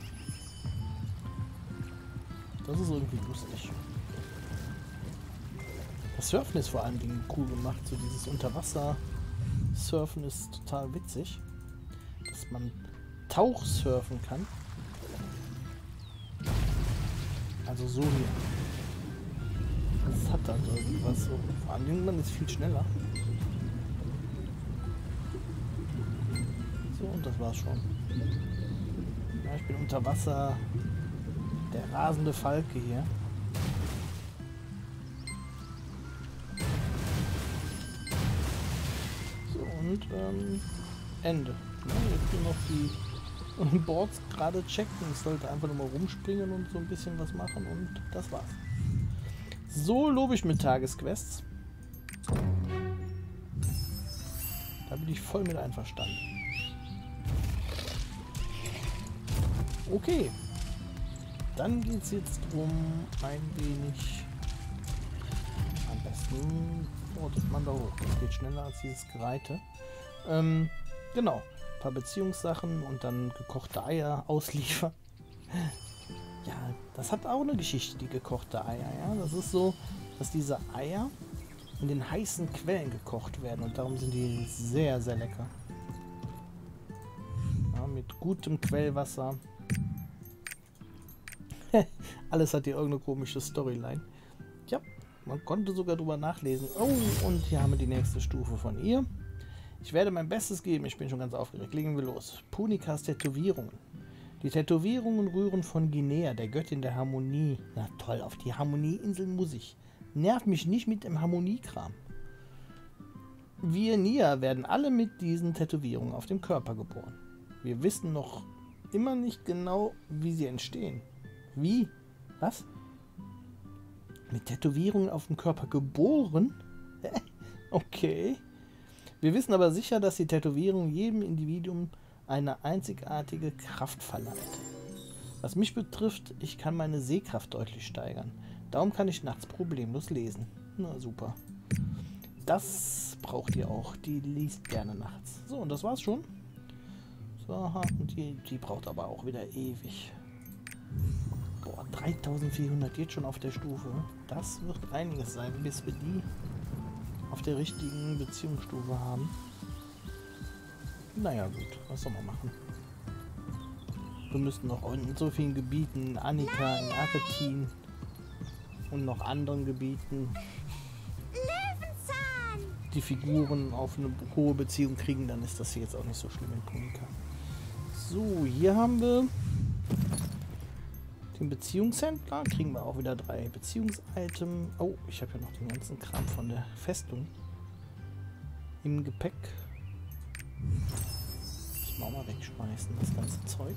Das ist irgendwie lustig. Das Surfen ist vor allen Dingen cool gemacht. So dieses Unterwasser-Surfen ist total witzig. Dass man Tauchsurfen kann. Also so hier. Das hat dann irgendwas so. Vor allem man ist viel schneller. So, und das war's schon. Ja, ich bin unter Wasser. Der rasende Falke hier. So, und Ende. Ja, jetzt nur noch die Boards gerade checken. Ich sollte einfach nur mal rumspringen und so ein bisschen was machen und das war's. So lobe ich mit Tagesquests. Da bin ich voll mit einverstanden. Okay. Dann geht es jetzt um ein wenig. Am besten ortet man da hoch. Das geht schneller als dieses Gereite. Genau. Ein paar Beziehungssachen und dann gekochte Eier ausliefern. Ja, das hat auch eine Geschichte, die gekochte Eier. Ja, das ist so, dass diese Eier in den heißen Quellen gekocht werden und darum sind die sehr, sehr lecker. Ja, mit gutem Quellwasser. Alles hat hier irgendeine komische Storyline. Ja, man konnte sogar drüber nachlesen. Oh, und hier haben wir die nächste Stufe von ihr. Ich werde mein Bestes geben. Ich bin schon ganz aufgeregt. Legen wir los. Punicas Tätowierungen. Die Tätowierungen rühren von Guinea, der Göttin der Harmonie. Na toll, auf die Harmonieinsel muss ich. Nerv mich nicht mit dem Harmoniekram. Wir Nia werden alle mit diesen Tätowierungen auf dem Körper geboren. Wir wissen noch immer nicht genau, wie sie entstehen. Wie? Was? Mit Tätowierungen auf dem Körper geboren? Okay. Wir wissen aber sicher, dass die Tätowierung jedem Individuum eine einzigartige Kraft verleiht. Was mich betrifft, ich kann meine Sehkraft deutlich steigern. Darum kann ich nachts problemlos lesen. Na super. Das braucht ihr auch. Die liest gerne nachts. So, und das war's schon. So, und die braucht aber auch wieder ewig. Boah, 3400 jetzt schon auf der Stufe. Das wird einiges sein, bis wir die auf der richtigen Beziehungsstufe haben. Naja gut, was soll man machen? Wir müssten noch in so vielen Gebieten, Annika, in Argentin und noch anderen Gebieten, die Figuren auf eine hohe Beziehung kriegen, dann ist das hier jetzt auch nicht so schlimm in Punika. So, hier haben wir den Beziehungshändler. Kriegen wir auch wieder 3 Beziehungsitems. Oh, ich habe ja noch den ganzen Kram von der Festung im Gepäck. Muss man auch mal wegschmeißen, das ganze Zeug.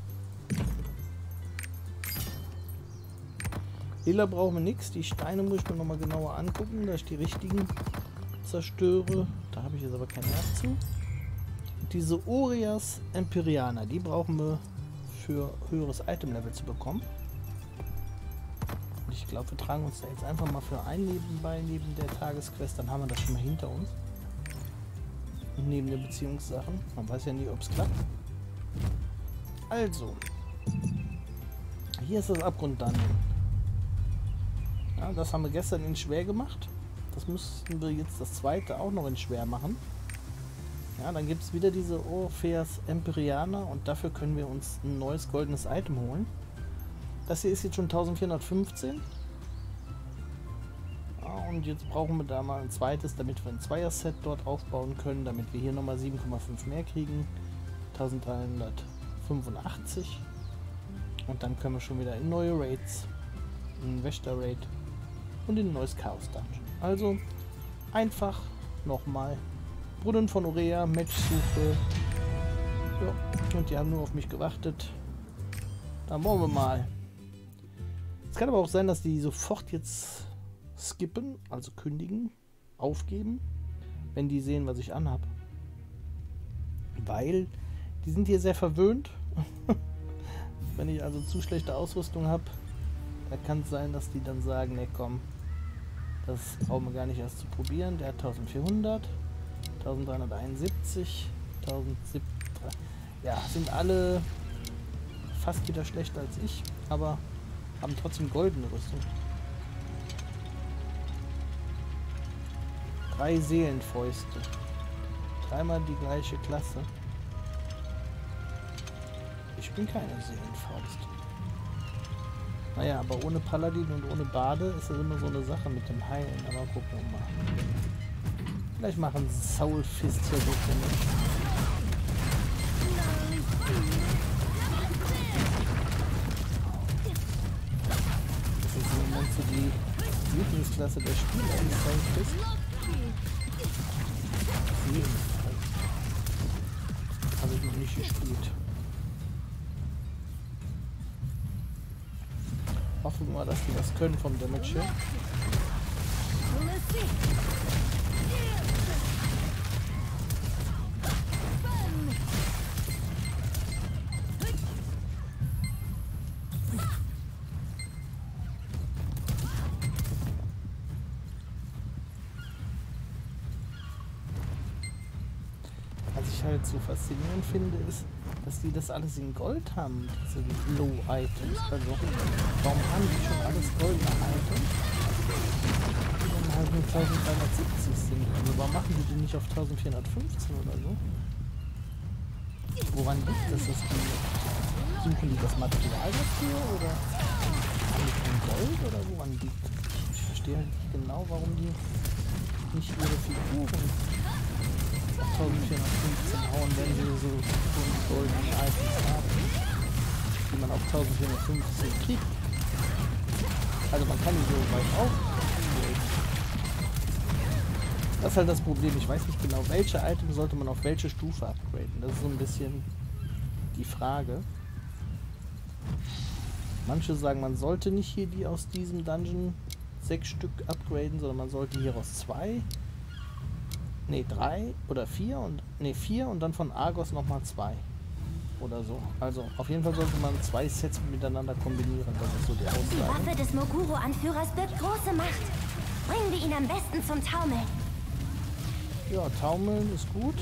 Lila brauchen wir nichts. Die Steine muss ich mir nochmal genauer angucken, dass ich die richtigen zerstöre. Da habe ich jetzt aber keinen Nerv zu. Und diese Orias Empyreana, die brauchen wir für höheres Item-Level zu bekommen. Und ich glaube, wir tragen uns da jetzt einfach mal für ein Leben bei, neben der Tagesquest. Dann haben wir das schon mal hinter uns. Und neben den Beziehungssachen. Man weiß ja nie, ob es klappt. Also. Hier ist das Abgrund-Dungeon. Ja, das haben wir gestern in schwer gemacht. Das müssten wir jetzt das zweite auch noch in schwer machen. Ja, dann gibt es wieder diese Orpheus Empyreana und dafür können wir uns ein neues goldenes Item holen. Das hier ist jetzt schon 1415. Ja, und jetzt brauchen wir da mal ein zweites, damit wir ein Zweier-Set dort aufbauen können, damit wir hier nochmal 7,5 mehr kriegen. 1385. Und dann können wir schon wieder in neue Raids, in Wächter Raid und in ein neues Chaos Dungeon. Also einfach nochmal Brunnen von Aurea, Matchsuche. Ja, und die haben nur auf mich gewartet. Dann wollen wir mal. Es kann aber auch sein, dass die sofort jetzt skippen, also kündigen, aufgeben, wenn die sehen, was ich anhab. Weil die sind hier sehr verwöhnt. Wenn ich also zu schlechte Ausrüstung habe, da kann es sein, dass die dann sagen, ne komm, das brauchen wir gar nicht erst zu probieren. Der hat 1400, 1371, 1007. Ja, sind alle fast wieder schlechter als ich, aber haben trotzdem goldene Rüstung. 3 Seelenfäuste. 3-mal die gleiche Klasse. Ich bin keine Seelenfaust. Naja, aber ohne Paladin und ohne Bade ist das immer so eine Sache mit dem Heilen. Aber gucken wir mal. Vielleicht machen Soul Fist hier so für mich. Das ist im Moment so die Lieblingsklasse der Spieler, die Soul Fist. Seelenfaust. Habe ich noch nicht gespielt. Hoffen wir mal, dass die was können vom Damage her. Was ich halt so faszinierend finde, ist, dass die das alles in Gold haben, diese Low-Items. Also, warum haben die schon alles goldene Items? Die dann halt nur 1370 sind. Also, warum machen die nicht auf 1415 oder so? Woran liegt das? Suchen die das Material dafür oder haben die kein Gold oder woran liegt? Ich verstehe halt nicht genau, warum die nicht ihre Figuren 1415 hauen, wenn sie so goldene Items haben, die man auf 1415 kriegt. Also man kann die so weit aufnehmen. Das ist halt das Problem. Ich weiß nicht genau, welche Items sollte man auf welche Stufe upgraden. Das ist so ein bisschen die Frage. Manche sagen, man sollte nicht hier die aus diesem Dungeon 6 Stück upgraden, sondern man sollte hier aus 2, ne 3 oder 4 und 4 und dann von Argos nochmal 2 oder so. Also auf jeden Fall sollte man 2 Sets miteinander kombinieren. Das ist so die Die Aussage. Waffe des Moguro-Anführers birgt große Macht. Bringen wir ihn am besten zum Taumeln. Ja, Taumeln ist gut.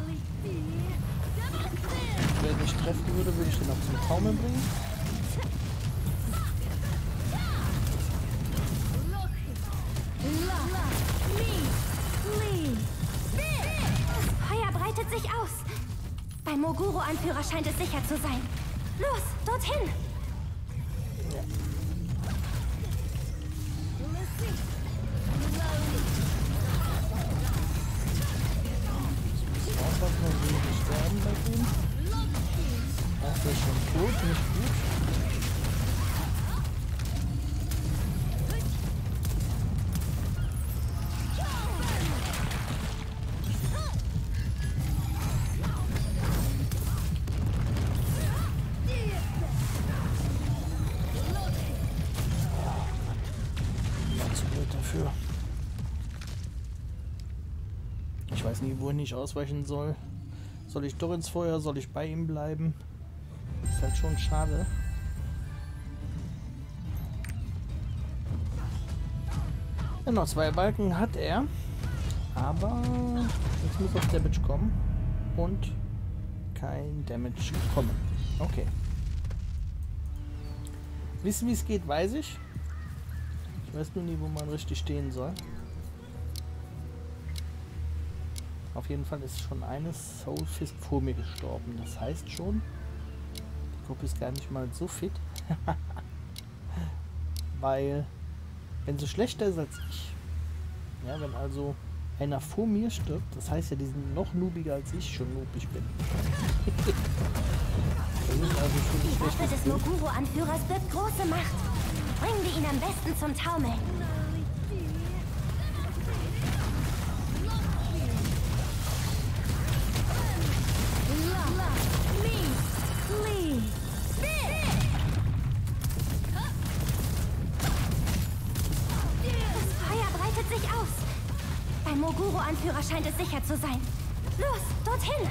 Wenn ich treffen würde, würde ich den auch zum Taumeln bringen. Das Feuer breitet sich aus. Beim Moguro-Anführer scheint es sicher zu sein. Los, dorthin! Aufpassen, dann will ich sterben bei dem. Ach, der ist schon tot, nicht gut. Dafür. Ich weiß nie, wohin ich ausweichen soll. Soll ich doch ins Feuer? Soll ich bei ihm bleiben? Ist halt schon schade. Genau, 2 Balken hat er. Aber jetzt muss auch Damage kommen. Und kein Damage kommen. Okay. Wissen, wie es geht, weiß ich. Ich weiß nur nie, wo man richtig stehen soll. Auf jeden Fall ist schon eine Soulfist vor mir gestorben. Das heißt schon, die Gruppe ist gar nicht mal so fit. Weil, wenn sie schlechter ist als ich, ja, wenn also einer vor mir stirbt, das heißt ja, die sind noch noobiger als ich schon noobig bin. Das ist also schon Die nicht Waffe schlechtes des Bild. Moguro-Anführers birgt große Macht. Bringen wir ihn am besten zum Taumeln. Das Feuer breitet sich aus. Beim Moguro-Anführer scheint es sicher zu sein. Los, dorthin!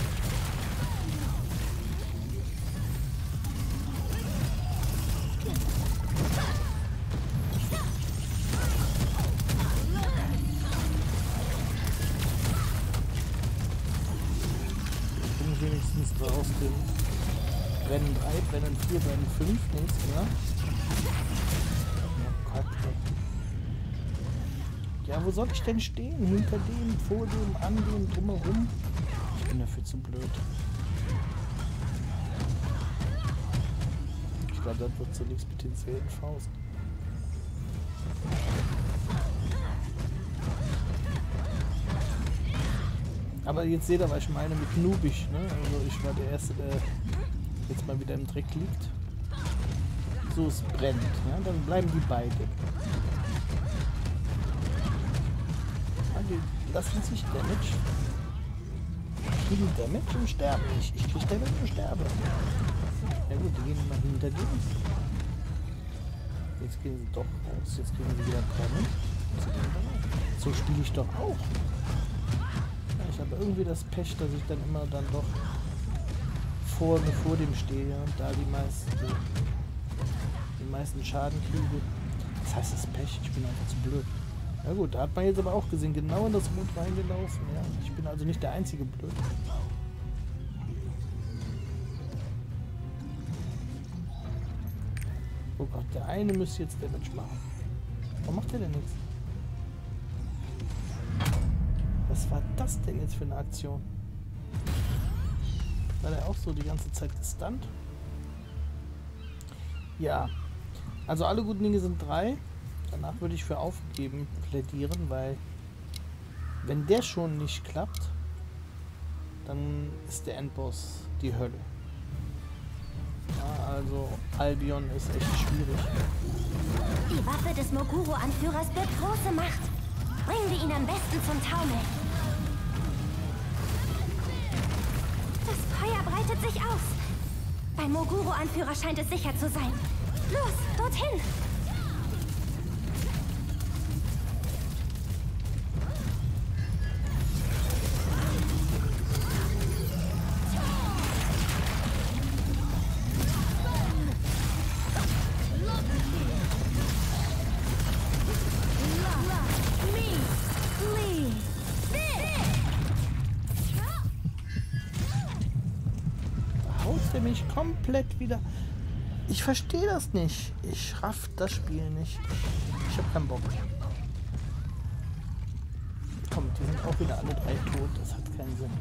Bin ich wenigstens aus dem Rennen 3, Rennen 4, Rennen 5 nächstes Jahr. Oh Gott, ey. Ja, wo soll ich denn stehen? Hinter dem, vor dem, an dem, drumherum? Ich bin dafür zu blöd. Ich glaube, das wird so nichts mit den zählen Faust. Aber jetzt seht ihr, was ich meine mit noobig, ne? Also ich war der Erste, der jetzt mal wieder im Dreck liegt. So, es brennt, ja? Dann bleiben die beide. Ja, die lassen sich Damage. Kriegen Damage und sterben nicht. Ich krieg Damage und sterbe. Ja gut, die gehen mal hinter dem. Jetzt gehen sie doch raus. Jetzt kriegen sie wieder Damage. So spiele ich doch auch. Ich habe irgendwie das Pech, dass ich dann immer dann doch vor dem stehe und da die meisten Schaden kriege. Das heißt, das ist Pech, ich bin einfach zu blöd. Ja gut, da hat man jetzt aber auch gesehen, genau in das Rot reingelaufen. Ja. Ich bin also nicht der einzige blöd. Oh Gott, der eine müsste jetzt Damage machen. Warum macht der denn nichts? Was war das denn jetzt für eine Aktion? War der auch so die ganze Zeit gestunt? Ja. Also alle guten Dinge sind 3. Danach würde ich für Aufgeben plädieren, weil wenn der schon nicht klappt, dann ist der Endboss die Hölle. Ja, also Albion ist echt schwierig. Die Waffe des Moguro-Anführers birgt große Macht. Bringen wir ihn am besten zum Taumeln. Das Feuer breitet sich aus. Beim Moguro-Anführer scheint es sicher zu sein. Los, dorthin! Der mich komplett wieder... Ich verstehe das nicht. Ich raff das Spiel nicht. Ich habe keinen Bock. Komm, die sind auch wieder alle 3 tot. Das hat keinen Sinn.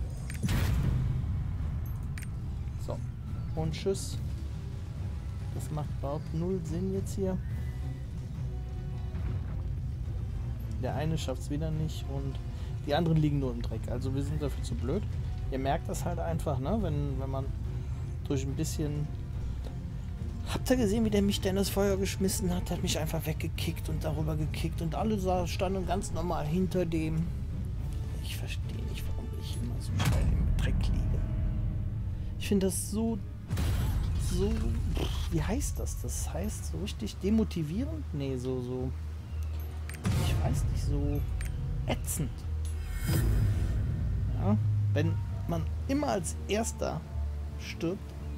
So. Und tschüss. Das macht überhaupt null Sinn jetzt hier. Der eine schafft es wieder nicht und die anderen liegen nur im Dreck. Also wir sind dafür zu blöd. Ihr merkt das halt einfach, ne? Wenn man durch ein bisschen... Habt ihr gesehen, wie der mich da in das Feuer geschmissen hat? Der hat mich einfach weggekickt und darüber gekickt und alle standen ganz normal hinter dem. Ich verstehe nicht, warum ich immer so schnell im Dreck liege. Ich finde das so... Wie heißt das? Das heißt so richtig demotivierend? Nee, so... Ich weiß nicht, so ätzend. Ja, wenn man immer als Erster stirbt.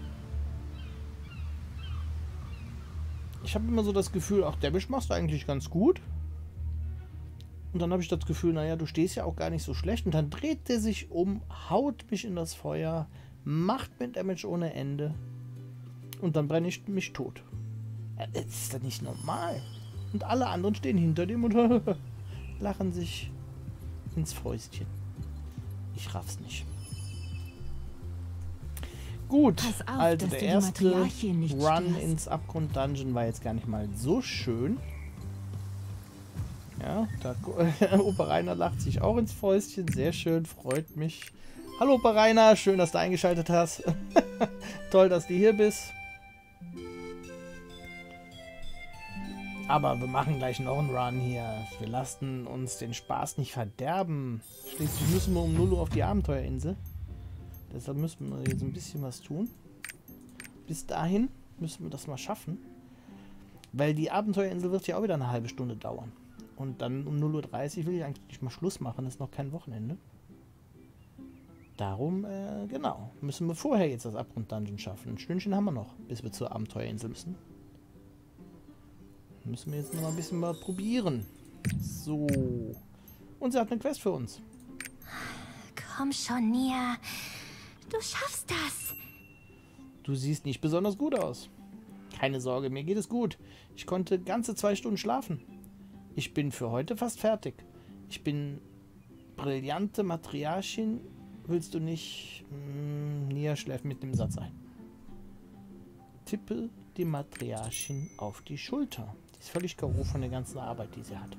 Ich habe immer so das Gefühl, ach, Damage machst du eigentlich ganz gut. Und dann habe ich das Gefühl, naja, du stehst ja auch gar nicht so schlecht. Und dann dreht der sich um, haut mich in das Feuer, macht mir Damage ohne Ende. Und dann brenne ich mich tot. Das ist doch nicht normal. Und alle anderen stehen hinter dem und lachen sich ins Fäustchen. Ich raff's nicht. Gut, auf, also der erste Run störst. ins Abgrund-Dungeon war jetzt gar nicht mal so schön. Ja, da Opa Rainer lacht sich auch ins Fäustchen. Sehr schön, freut mich. Hallo Opa Rainer, schön, dass du eingeschaltet hast. Toll, dass du hier bist. Aber wir machen gleich noch einen Run hier. Wir lassen uns den Spaß nicht verderben. Schließlich müssen wir um 0 Uhr auf die Abenteuerinsel. Deshalb müssen wir jetzt ein bisschen was tun. Bis dahin müssen wir das mal schaffen. Weil die Abenteuerinsel wird ja auch wieder eine halbe Stunde dauern. Und dann um 0:30 Uhr will ich eigentlich mal Schluss machen. Das ist noch kein Wochenende. Darum, genau, müssen wir vorher jetzt das Abgrund-Dungeon schaffen. Ein Stündchen haben wir noch, bis wir zur Abenteuerinsel müssen. Müssen wir jetzt noch mal ein bisschen mal probieren. So. Und sie hat eine Quest für uns. Komm schon, Nia. Du schaffst das. Du siehst nicht besonders gut aus. Keine Sorge, mir geht es gut. Ich konnte ganze 2 Stunden schlafen. Ich bin für heute fast fertig. Ich bin brillante Matriarchin. Willst du nicht... Nia schläft mit dem Satz ein. Tippe die Matriarchin auf die Schulter. Die ist völlig K.O. von der ganzen Arbeit, die sie hat.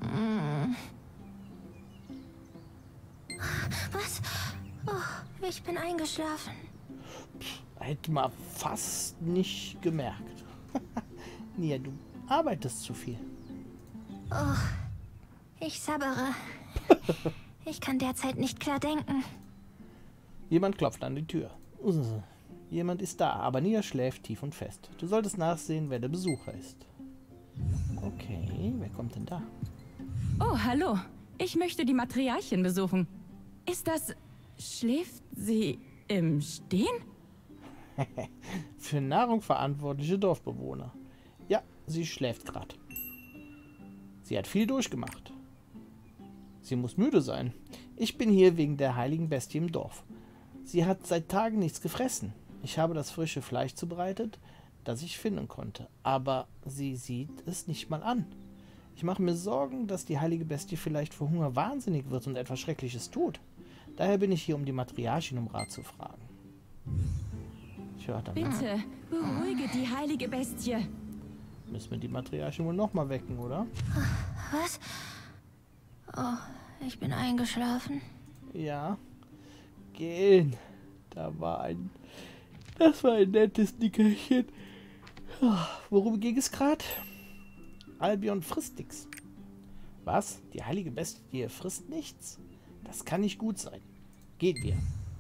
Was? Oh, ich bin eingeschlafen. Hätte man fast nicht gemerkt. Nia, du arbeitest zu viel. Oh, ich sabbere. Ich kann derzeit nicht klar denken. Jemand klopft an die Tür. Jemand ist da, aber Nia schläft tief und fest. Du solltest nachsehen, wer der Besucher ist. Okay, wer kommt denn da? Oh, hallo. Ich möchte die Matriarchin besuchen. Ist das... Schläft sie im Stehen? Für Nahrung verantwortliche Dorfbewohner. Ja, sie schläft gerade. Sie hat viel durchgemacht. Sie muss müde sein. Ich bin hier wegen der heiligen Bestie im Dorf. Sie hat seit Tagen nichts gefressen. Ich habe das frische Fleisch zubereitet, das ich finden konnte. Aber sie sieht es nicht mal an. Ich mache mir Sorgen, dass die heilige Bestie vielleicht vor Hunger wahnsinnig wird und etwas Schreckliches tut. Daher bin ich hier, um die Matriarchin um Rat zu fragen. Ich höre dann. Bitte, beruhige die heilige Bestie. Müssen wir die Matriarchin wohl nochmal wecken, oder? Was? Oh, ich bin eingeschlafen. Ja. Gehen. Das war ein nettes Nickerchen. Worum ging es gerade? Albion frisst nix. Was? Die heilige Bestie frisst nichts? Das kann nicht gut sein. Geht wir.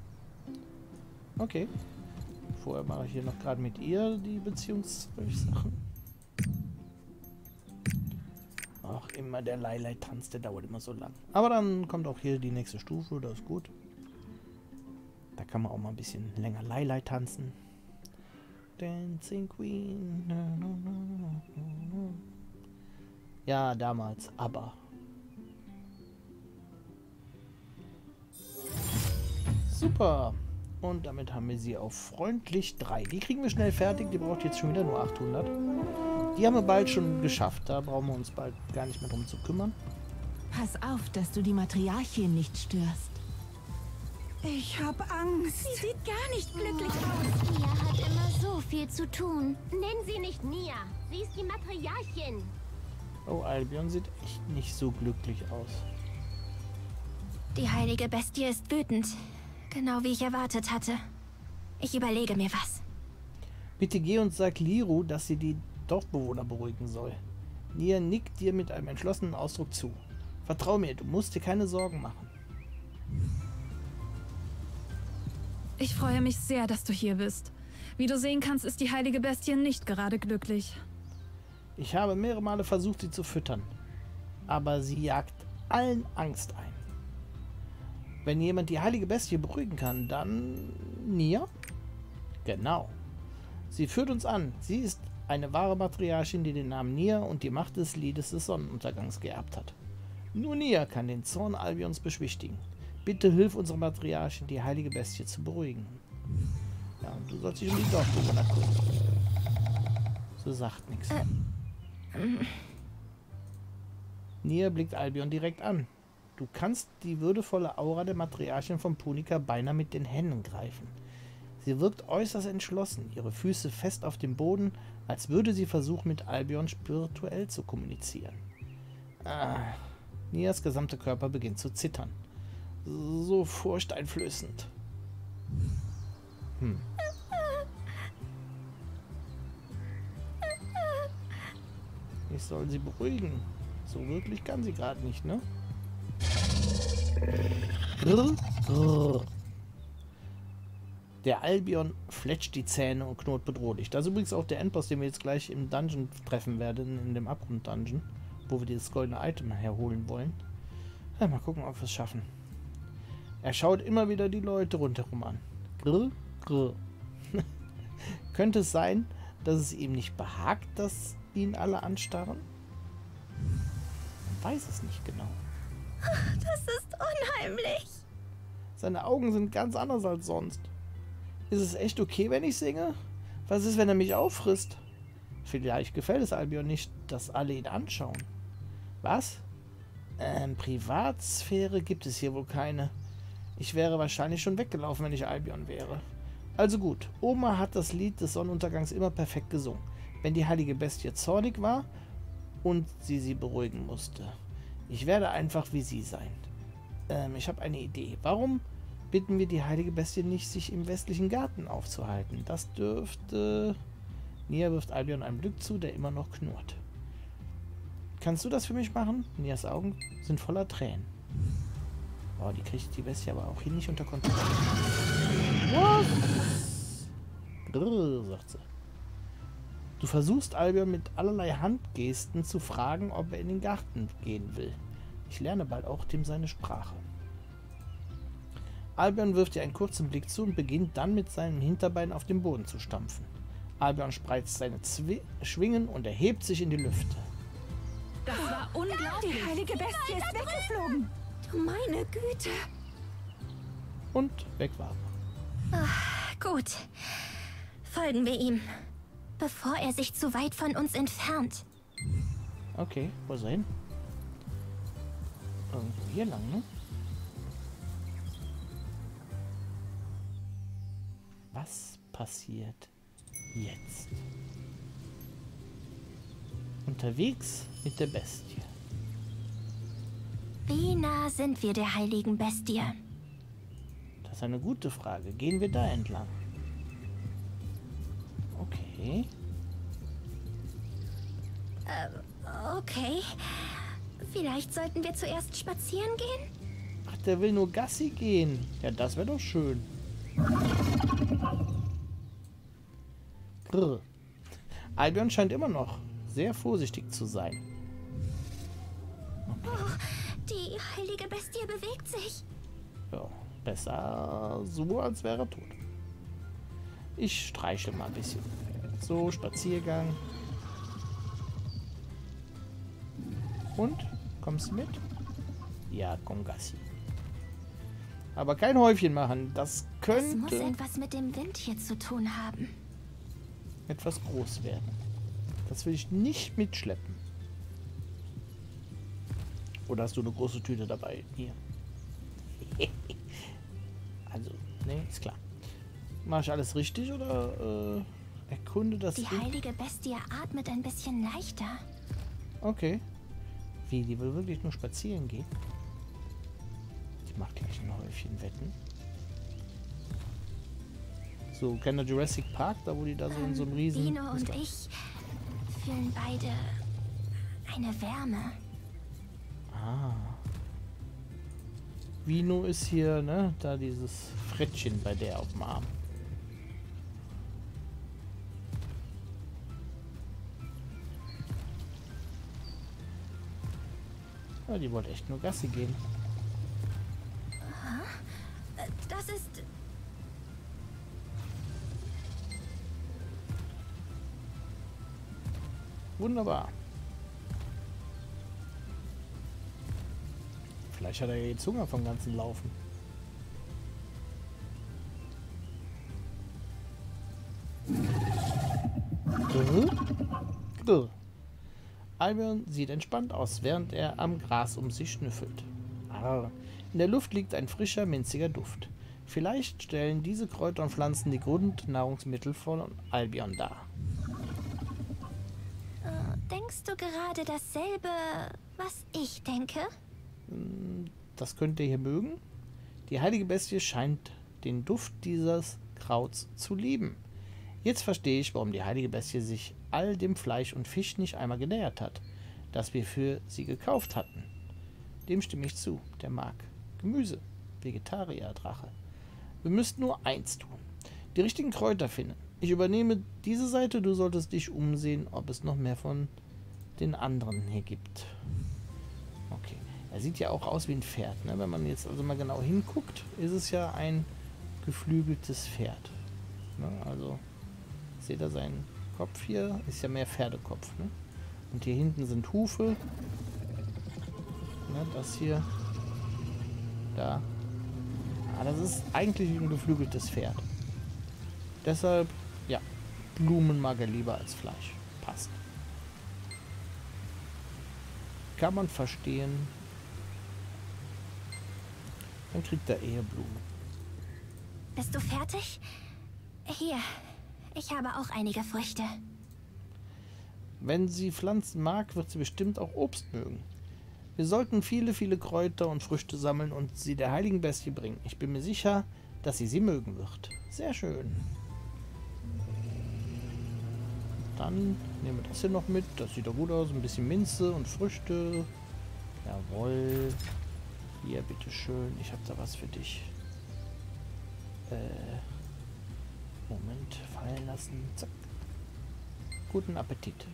Okay. Vorher mache ich hier noch gerade mit ihr die Beziehungssachen. Ach, immer der Leilei-Tanz, der dauert immer so lang. Aber dann kommt auch hier die nächste Stufe, das ist gut. Da kann man auch mal ein bisschen länger Leilei tanzen. Dancing Queen. Ja, damals, aber. Super. Und damit haben wir sie auf freundlich 3. Die kriegen wir schnell fertig. Die braucht jetzt schon wieder nur 800. Die haben wir bald schon geschafft. Da brauchen wir uns bald gar nicht mehr drum zu kümmern. Pass auf, dass du die Matriarchin nicht störst. Ich hab Angst. Sie sieht gar nicht glücklich aus. Nia hat immer so viel zu tun. Nenn sie nicht Nia. Sie ist die Matriarchin. Oh, Albion sieht echt nicht so glücklich aus. Die heilige Bestie ist wütend. Genau wie ich erwartet hatte. Ich überlege mir was. Bitte geh und sag Liru, dass sie die Dorfbewohner beruhigen soll. Nia nickt dir mit einem entschlossenen Ausdruck zu. Vertrau mir, du musst dir keine Sorgen machen. Ich freue mich sehr, dass du hier bist. Wie du sehen kannst, ist die heilige Bestie nicht gerade glücklich. Ich habe mehrere Male versucht, sie zu füttern. Aber sie jagt allen Angst ein. Wenn jemand die heilige Bestie beruhigen kann, dann Nia? Genau. Sie führt uns an. Sie ist eine wahre Matriarchin, die den Namen Nia und die Macht des Liedes des Sonnenuntergangs geerbt hat. Nur Nia kann den Zorn Albions beschwichtigen. Bitte hilf unserer Matriarchin, die heilige Bestie zu beruhigen. Ja, und du sollst dich um die Dorfbewohner kümmern. So sagt nichts. Nia blickt Albion direkt an. Du kannst die würdevolle Aura der Matriarchin von Punica beinahe mit den Händen greifen. Sie wirkt äußerst entschlossen, ihre Füße fest auf dem Boden, als würde sie versuchen, mit Albion spirituell zu kommunizieren. Nias gesamter Körper beginnt zu zittern. So furchteinflößend. Ich soll sie beruhigen. So wirklich kann sie gerade nicht, ne? Der Albion fletscht die Zähne und knurrt bedrohlich. Das ist übrigens auch der Endboss, den wir jetzt gleich im Dungeon treffen werden, in dem Abgrund-Dungeon, wo wir dieses goldene Item herholen wollen. Ja, mal gucken, ob wir es schaffen. Er schaut immer wieder die Leute rundherum an. Grr, grr. Könnte es sein, dass es ihm nicht behagt, dass ihn alle anstarren? Man weiß es nicht genau. Das ist unheimlich. Seine Augen sind ganz anders als sonst. Ist es echt okay, wenn ich singe? Was ist, wenn er mich auffrisst? Vielleicht gefällt es Albion nicht, dass alle ihn anschauen. Was? Privatsphäre gibt es hier wohl keine. Ich wäre wahrscheinlich schon weggelaufen, wenn ich Albion wäre. Also gut, Oma hat das Lied des Sonnenuntergangs immer perfekt gesungen, wenn die heilige Bestie zornig war und sie beruhigen musste. Ich werde einfach wie sie sein. Ich habe eine Idee. Warum bitten wir die heilige Bestie nicht, sich im westlichen Garten aufzuhalten? Das dürfte... Nia wirft Albion einen Blick zu, der immer noch knurrt. Kannst du das für mich machen? Nias Augen sind voller Tränen. Oh, die kriegt die Bestie aber auch hier nicht unter Kontrolle. Was? Grrr, sagt sie. Du versuchst Albion mit allerlei Handgesten zu fragen, ob er in den Garten gehen will. Ich lerne bald auch dem seine Sprache. Albion wirft dir einen kurzen Blick zu und beginnt dann mit seinem Hinterbein auf den Boden zu stampfen. Albion spreizt seine Schwingen und erhebt sich in die Lüfte. Das war unglaublich. Die heilige Bestie ist weggeflogen. Du meine Güte. Und weg war er. Gut. Folgen wir ihm. Bevor er sich zu weit von uns entfernt. Okay, wo ist er hin? Irgendwo hier lang, ne? Was passiert jetzt? Unterwegs mit der Bestie. Wie nah sind wir der heiligen Bestie? Das ist eine gute Frage. Gehen wir da entlang? Okay. Okay. Vielleicht sollten wir zuerst spazieren gehen? Ach, der will nur Gassi gehen. Ja, das wäre doch schön. Grr. Albion scheint immer noch sehr vorsichtig zu sein. Oh, die heilige Bestie bewegt sich. Ja, besser so, als wäre er tot. Ich streiche mal ein bisschen. So, Spaziergang. Und? Kommst du mit? Ja, komm, Gassi. Aber kein Häufchen machen. Das Das muss könnte etwas mit dem Wind hier zu tun haben. etwas groß werden. Das will ich nicht mitschleppen. Oder hast du eine große Tüte dabei? Hier. Also, ne, ist klar. Mache ich alles richtig oder erkunde das Die Ding? heilige Bestie atmet ein bisschen leichter. Okay. Wie, die will wirklich nur spazieren gehen? Die macht gleich ein Häufchen Wetten. So, kennt ihr Jurassic Park, da wo die da so in so einem riesen... Dino und ich fühlen beide eine Wärme. Ah. Vino ist hier, ne? Da dieses Frettchen bei der auf dem Arm. Ja, die wollte echt nur Gassi gehen. Das ist... Wunderbar. Vielleicht hat er ja jetzt Hunger vom ganzen Laufen. Albion sieht entspannt aus, während er am Gras um sich schnüffelt. Ah, in der Luft liegt ein frischer, minziger Duft. Vielleicht stellen diese Kräuter und Pflanzen die Grundnahrungsmittel von Albion dar. Denkst du gerade dasselbe, was ich denke? Das könnt ihr hier mögen. Die heilige Bestie scheint den Duft dieses Krauts zu lieben. Jetzt verstehe ich, warum die heilige Bestie sich all dem Fleisch und Fisch nicht einmal genähert hat, das wir für sie gekauft hatten. Dem stimme ich zu. Der mag Gemüse. Vegetarier, Drache. Wir müssten nur eins tun. Die richtigen Kräuter finden. Ich übernehme diese Seite. Du solltest dich umsehen, ob es noch mehr von den anderen hier gibt. Okay. Er sieht ja auch aus wie ein Pferd. Ne? Wenn man jetzt also mal genau hinguckt, ist es ja ein geflügeltes Pferd. Ne? Also seht ihr seinen Kopf hier? Ist ja mehr Pferdekopf. Ne? Und hier hinten sind Hufe. Ne? Das hier. Da. Ah, das ist eigentlich ein geflügeltes Pferd. Deshalb, ja, Blumen mag er lieber als Fleisch. Passt. Kann man verstehen. Dann kriegt er eher Blumen. Bist du fertig? Hier, ich habe auch einige Früchte. Wenn sie Pflanzen mag, wird sie bestimmt auch Obst mögen. Wir sollten viele, viele Kräuter und Früchte sammeln und sie der heiligen Bestie bringen. Ich bin mir sicher, dass sie mögen wird. Sehr schön. Dann nehmen wir das hier noch mit. Das sieht doch gut aus. Ein bisschen Minze und Früchte. Jawohl. Hier, bitteschön. Ich habe da was für dich. Moment. Fallen lassen. Zack. Guten Appetit.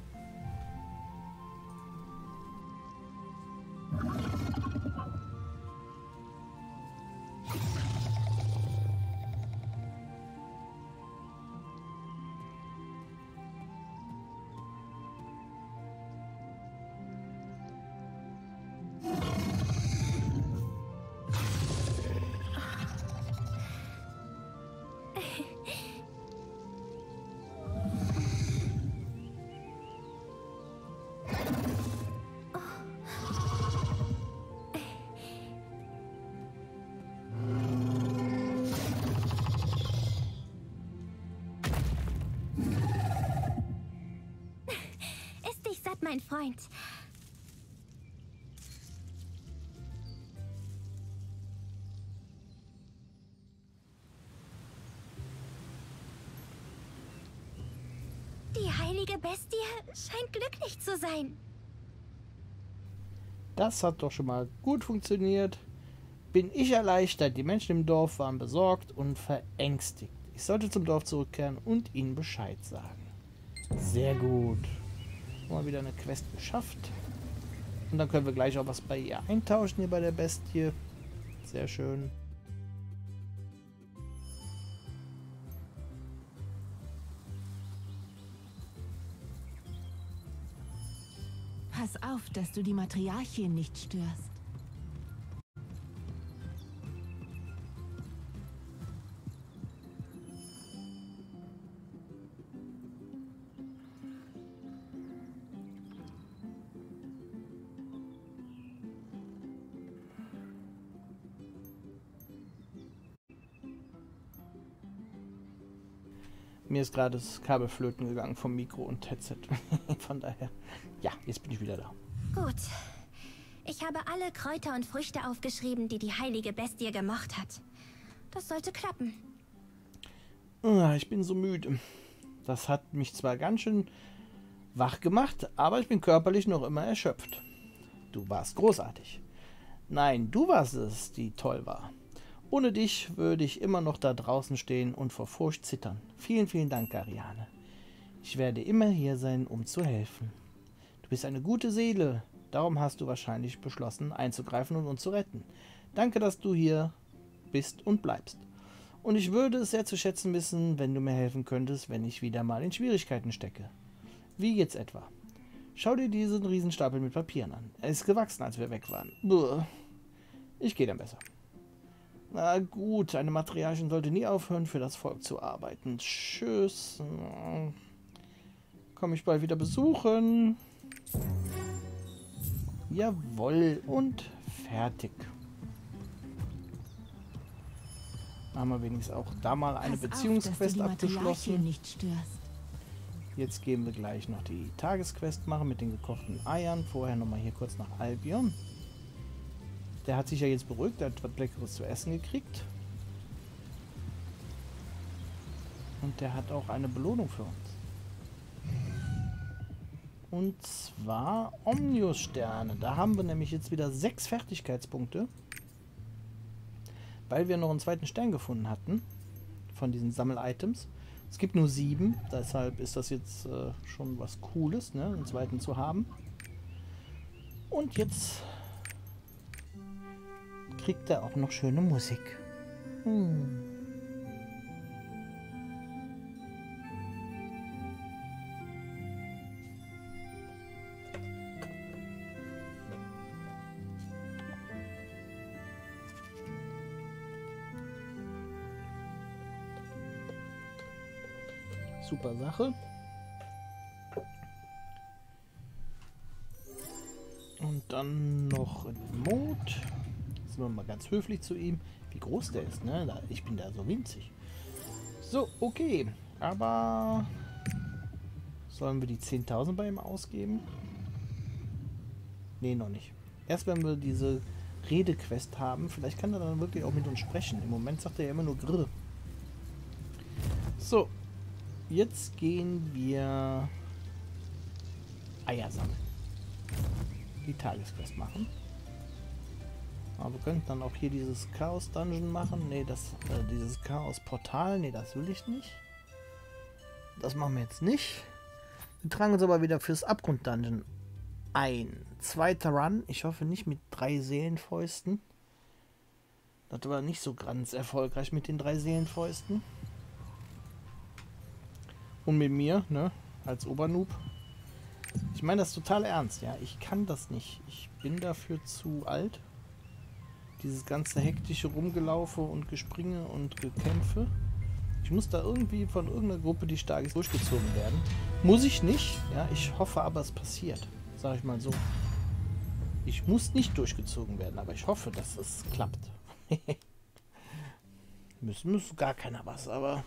Mein Freund. Die heilige Bestie scheint glücklich zu sein. Das hat doch schon mal gut funktioniert. Bin ich erleichtert. Die Menschen im Dorf waren besorgt und verängstigt. Ich sollte zum Dorf zurückkehren und ihnen Bescheid sagen. Sehr gut. Mal wieder eine Quest geschafft. Und dann können wir gleich auch was bei ihr eintauschen, hier bei der Bestie. Sehr schön. Pass auf, dass du die Matriarchin nicht störst. Mir ist gerade das Kabel flöten gegangen vom Mikro und Headset. Von daher, ja, jetzt bin ich wieder da. Gut. Ich habe alle Kräuter und Früchte aufgeschrieben, die die heilige Bestie gemocht hat. Das sollte klappen. Ich bin so müde. Das hat mich zwar ganz schön wach gemacht, aber ich bin körperlich noch immer erschöpft. Du warst großartig. Nein, du warst es, die toll war. Ohne dich würde ich immer noch da draußen stehen und vor Furcht zittern. Vielen, vielen Dank, Ariane. Ich werde immer hier sein, um zu helfen. Du bist eine gute Seele. Darum hast du wahrscheinlich beschlossen, einzugreifen und uns zu retten. Danke, dass du hier bist und bleibst. Und ich würde es sehr zu schätzen wissen, wenn du mir helfen könntest, wenn ich wieder mal in Schwierigkeiten stecke. Wie jetzt etwa. Schau dir diesen Riesenstapel mit Papieren an. Er ist gewachsen, als wir weg waren. Buh. Ich gehe dann besser. Na gut, eine Matriarchin sollte nie aufhören, für das Volk zu arbeiten. Tschüss. Komm ich bald wieder besuchen. Jawohl, und fertig. Haben wir wenigstens auch da mal eine Beziehungsquest abgeschlossen. Nicht störst. Jetzt gehen wir gleich noch die Tagesquest machen mit den gekochten Eiern. Vorher nochmal hier kurz nach Albion. Der hat sich ja jetzt beruhigt, er hat was Leckeres zu essen gekriegt. Und der hat auch eine Belohnung für uns. Und zwar Omnius-Sterne. Da haben wir nämlich jetzt wieder 6 Fertigkeitspunkte. Weil wir noch einen zweiten Stern gefunden hatten. Von diesen Sammel-Items. Es gibt nur 7. Deshalb ist das jetzt schon was Cooles, ne, einen zweiten zu haben. Und jetzt kriegt er auch noch schöne Musik. Super Sache. Und dann noch in Mond. Sind wir mal ganz höflich zu ihm. Wie groß der ist, ne? Ich bin da so winzig. So, okay. Aber sollen wir die 10.000 bei ihm ausgeben? Nee, noch nicht. Erst wenn wir diese Redequest haben, vielleicht kann er dann wirklich auch mit uns sprechen. Im Moment sagt er ja immer nur Grrr. So. Jetzt gehen wir Eier sammeln. Die Tagesquest machen. Aber wir könnten dann auch hier dieses Chaos-Dungeon machen. Ne, dieses Chaos-Portal. Ne, das will ich nicht. Das machen wir jetzt nicht. Wir tragen uns aber wieder fürs Abgrund-Dungeon ein. Zweiter Run. Ich hoffe nicht mit 3 Seelenfäusten. Das war nicht so ganz erfolgreich mit den 3 Seelenfäusten. Und mit mir, ne, als Obernoob. Ich meine das total ernst, ja. Ich kann das nicht. Ich bin dafür zu alt. Dieses ganze hektische Rumgelaufe und Gespringe und Gekämpfe. Ich muss da irgendwie von irgendeiner Gruppe, die stark ist, durchgezogen werden. Muss ich nicht, ja. Ich hoffe aber, es passiert. Sag ich mal so. Ich muss nicht durchgezogen werden, aber ich hoffe, dass es klappt. Müssen gar keiner was, aber...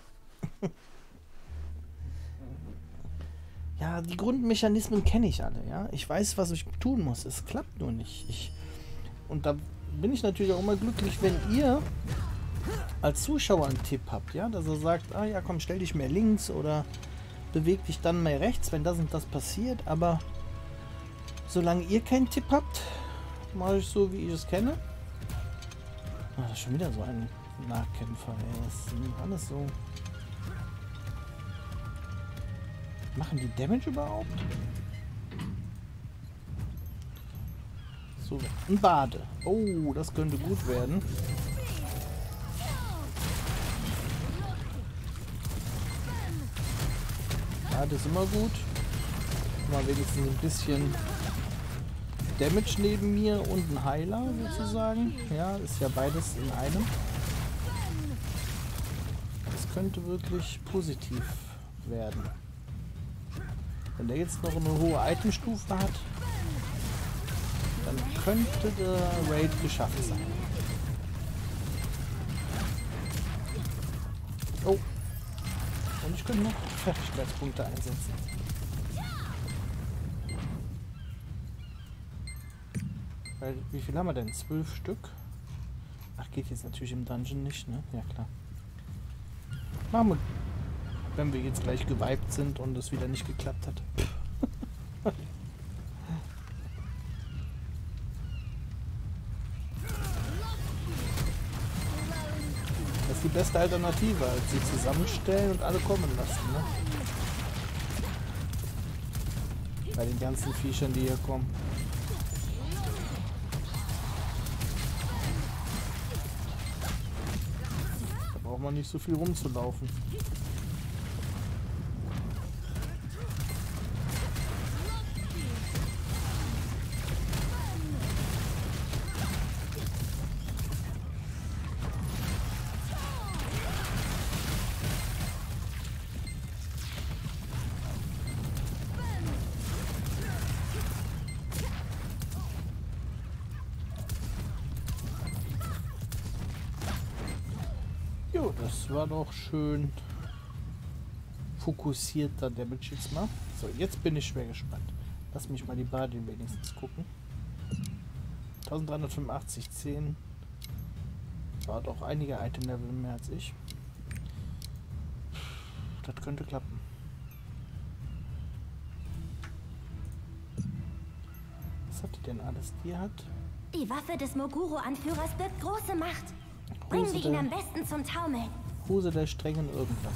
Ja, die Grundmechanismen kenne ich alle, ja. Ich weiß, was ich tun muss. Es klappt nur nicht. Und da bin ich natürlich auch immer glücklich, wenn ihr als Zuschauer einen Tipp habt, ja. Dass er sagt, ah ja, komm, stell dich mehr links oder beweg dich dann mehr rechts, wenn das und das passiert. Aber solange ihr keinen Tipp habt, Mache ich so, wie ich es kenne. Ah, das ist schon wieder so ein Nahkämpfer, ey. Das ist alles so. Machen die Damage überhaupt? So, ein Bade. Oh, das könnte gut werden. Bade ist immer gut. Mal wenigstens ein bisschen Damage neben mir und ein Heiler sozusagen. Ja, ist ja beides in einem. Das könnte wirklich positiv werden. Wenn der jetzt noch eine hohe Itemstufe hat, dann könnte der Raid geschafft sein. Oh. Und ich könnte noch Fertigkeitspunkte einsetzen. Weil, wie viel haben wir denn? 12 Stück? Ach, geht jetzt natürlich im Dungeon nicht, ne? Ja, klar. Machen wir, wenn wir jetzt gleich gewiped sind und es wieder nicht geklappt hat. Das ist die beste Alternative, als sie zusammenstellen und alle kommen lassen, ne? Bei den ganzen Viechern, die hier kommen. Da braucht man nicht so viel rumzulaufen. Jo, das war doch schön fokussierter Damage jetzt mal. So, jetzt bin ich schwer gespannt. Lass mich mal die Badin wenigstens gucken. 1385, 10. War doch einige Item-Level mehr als ich. Das könnte klappen. Was hat die denn alles? Die hat... Die Waffe des Moguro-Anführers birgt große Macht. Bringen wir ihn am besten zum Taumeln. Hose der strengen irgendwas.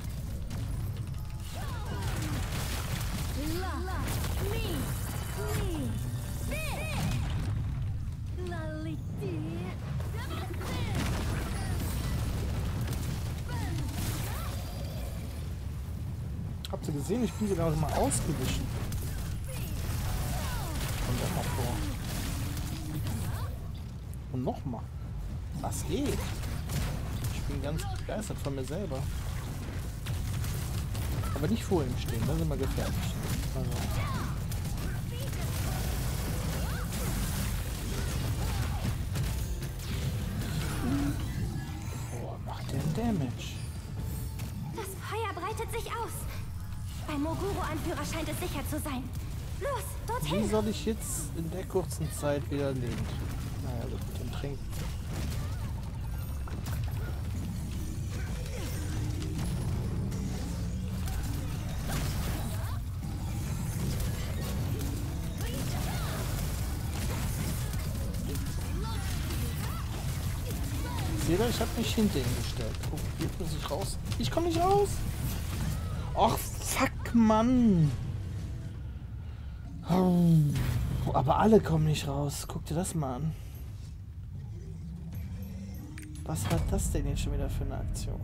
Habt ihr gesehen? Ich bin sogar mal ausgewichen. Und nochmal vor. Und nochmal. Was geht? Ich bin ganz begeistert von mir selber. Aber nicht vor ihm stehen, das ist immer gefährlich. Also. Oh, macht der Damage. Das Feuer breitet sich aus. Beim Moguro-Anführer scheint es sicher zu sein. Los, dorthin! Wie soll ich jetzt in der kurzen Zeit wieder leben? Naja, gut, mit dem Trinken. Seht ihr, ich habe mich hinter ihn gestellt. Oh, hier muss ich raus. Ich komme nicht raus. Ach, fuck, Mann. Oh, aber alle kommen nicht raus. Guck dir das mal an. Was war das denn jetzt schon wieder für eine Aktion?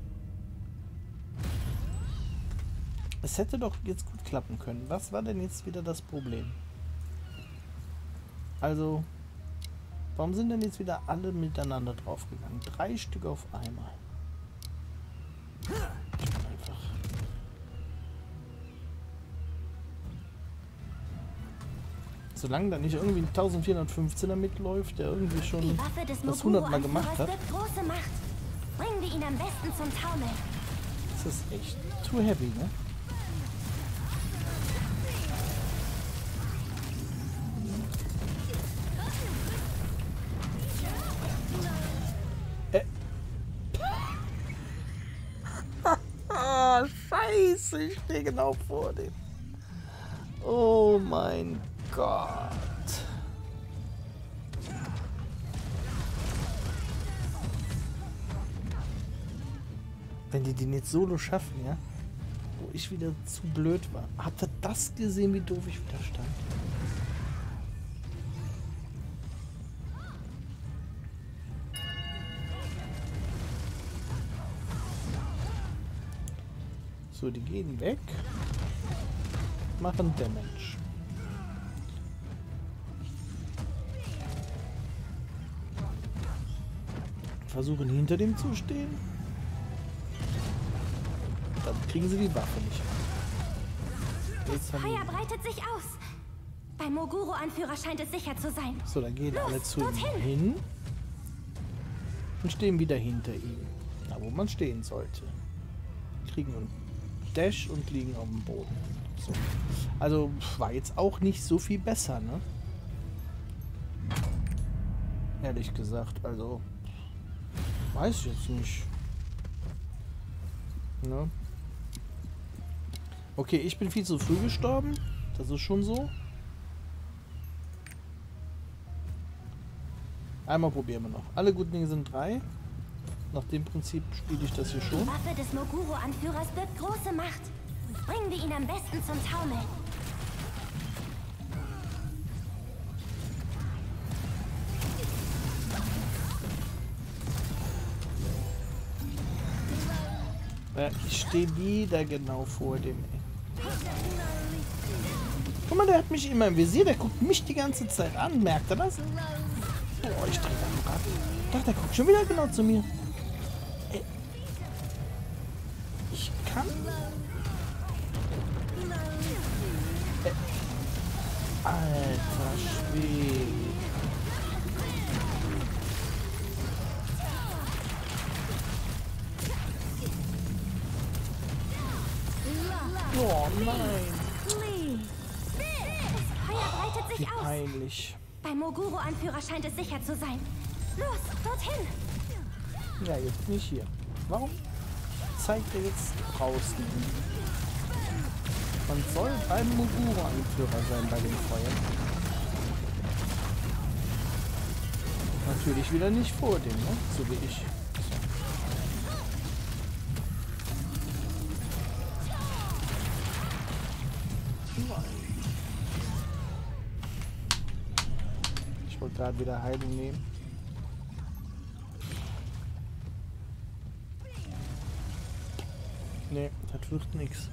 Es hätte doch jetzt gut klappen können. Was war denn jetzt wieder das Problem? Also, warum sind denn jetzt wieder alle miteinander draufgegangen? 3 Stück auf einmal. Ich bin einfach... Solange da nicht irgendwie ein 1415er mitläuft, der irgendwie schon das 100 Mal gemacht hat. Große Macht. Bringen wir ihn am besten zum Taumeln. Das ist echt too heavy, ne? Scheiße, ich stehe genau vor dem. Oh mein Gott. Wenn die den jetzt solo schaffen, ja? Wo ich wieder zu blöd war. Habt ihr das gesehen, wie doof ich wieder stand? So, die gehen weg. Machen Damage. Versuchen hinter dem zu stehen. Dann kriegen sie die Waffe nicht. Jetzt haben Feuer breitet sich aus. Beim Moguro-Anführer scheint es sicher zu sein. so, dann gehen alle zu ihm dorthin. hin. Und stehen wieder hinter ihm. Da, wo man stehen sollte. Kriegen einen Dash und liegen auf dem Boden. So. Also war jetzt auch nicht so viel besser, ne? Ehrlich gesagt, also weiß ich jetzt nicht. Ne? Okay, ich bin viel zu früh gestorben. Das ist schon so. Einmal probieren wir noch. Alle guten Dinge sind 3. Nach dem Prinzip spiele ich das hier Die schon. Waffe des Moguro-Anführers birgt große Macht. Bringen wir ihn am besten zum Taumeln. Ich stehe wieder genau vor dem. Guck mal, der hat mich immer im Visier. Der guckt mich die ganze Zeit an. Merkt er das? Oh, ich drehe am Rad. Ich dachte, der guckt schon wieder genau zu mir. Ey. Ich kann... Alter Schwede. Oh nein. Feuer breitet Wie sich aus. peinlich. Beim Moguro-Anführer scheint es sicher zu sein. Los, dorthin. Ja, jetzt nicht hier. Warum zeigt er jetzt draußen? Man soll beim Moguro-Anführer sein bei dem Feuer. Natürlich wieder nicht vor dem, ne? So wie ich. Ich wollte gerade wieder Heilung nehmen. Nee, das wird nichts.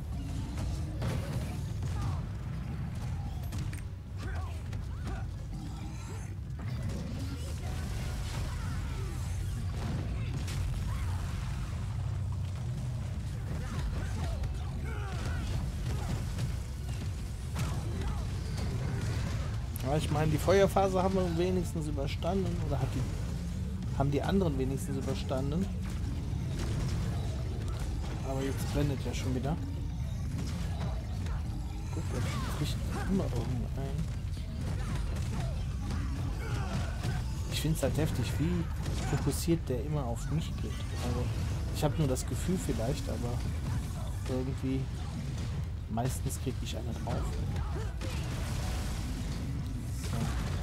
Ja, ich meine, die Feuerphase haben wir wenigstens überstanden. Oder haben die anderen wenigstens überstanden. Aber jetzt blendet ja schon wieder. Guck, der bricht immer irgendein. Ich finde es halt heftig, wie fokussiert der immer auf mich geht. Also, ich habe nur das Gefühl vielleicht, aber irgendwie meistens kriege ich eine drauf. So.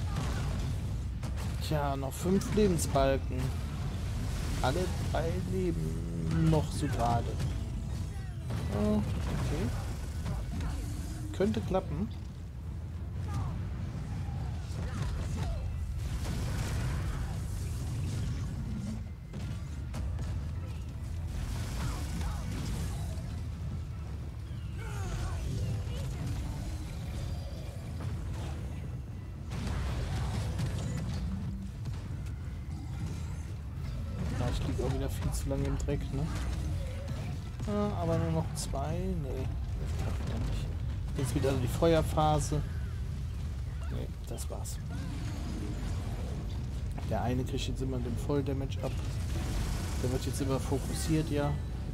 Tja, noch 5 Lebensbalken. Alle 3 leben noch so gerade. Oh, okay. Könnte klappen. Ich liege auch wieder viel zu lange im Dreck, ne? Ja, aber nur noch 2. Nee, das klappt ja nicht. Jetzt wieder die Feuerphase. Nee, das war's. Der eine kriegt jetzt immer den Volldamage ab. Der wird jetzt immer fokussiert, ja.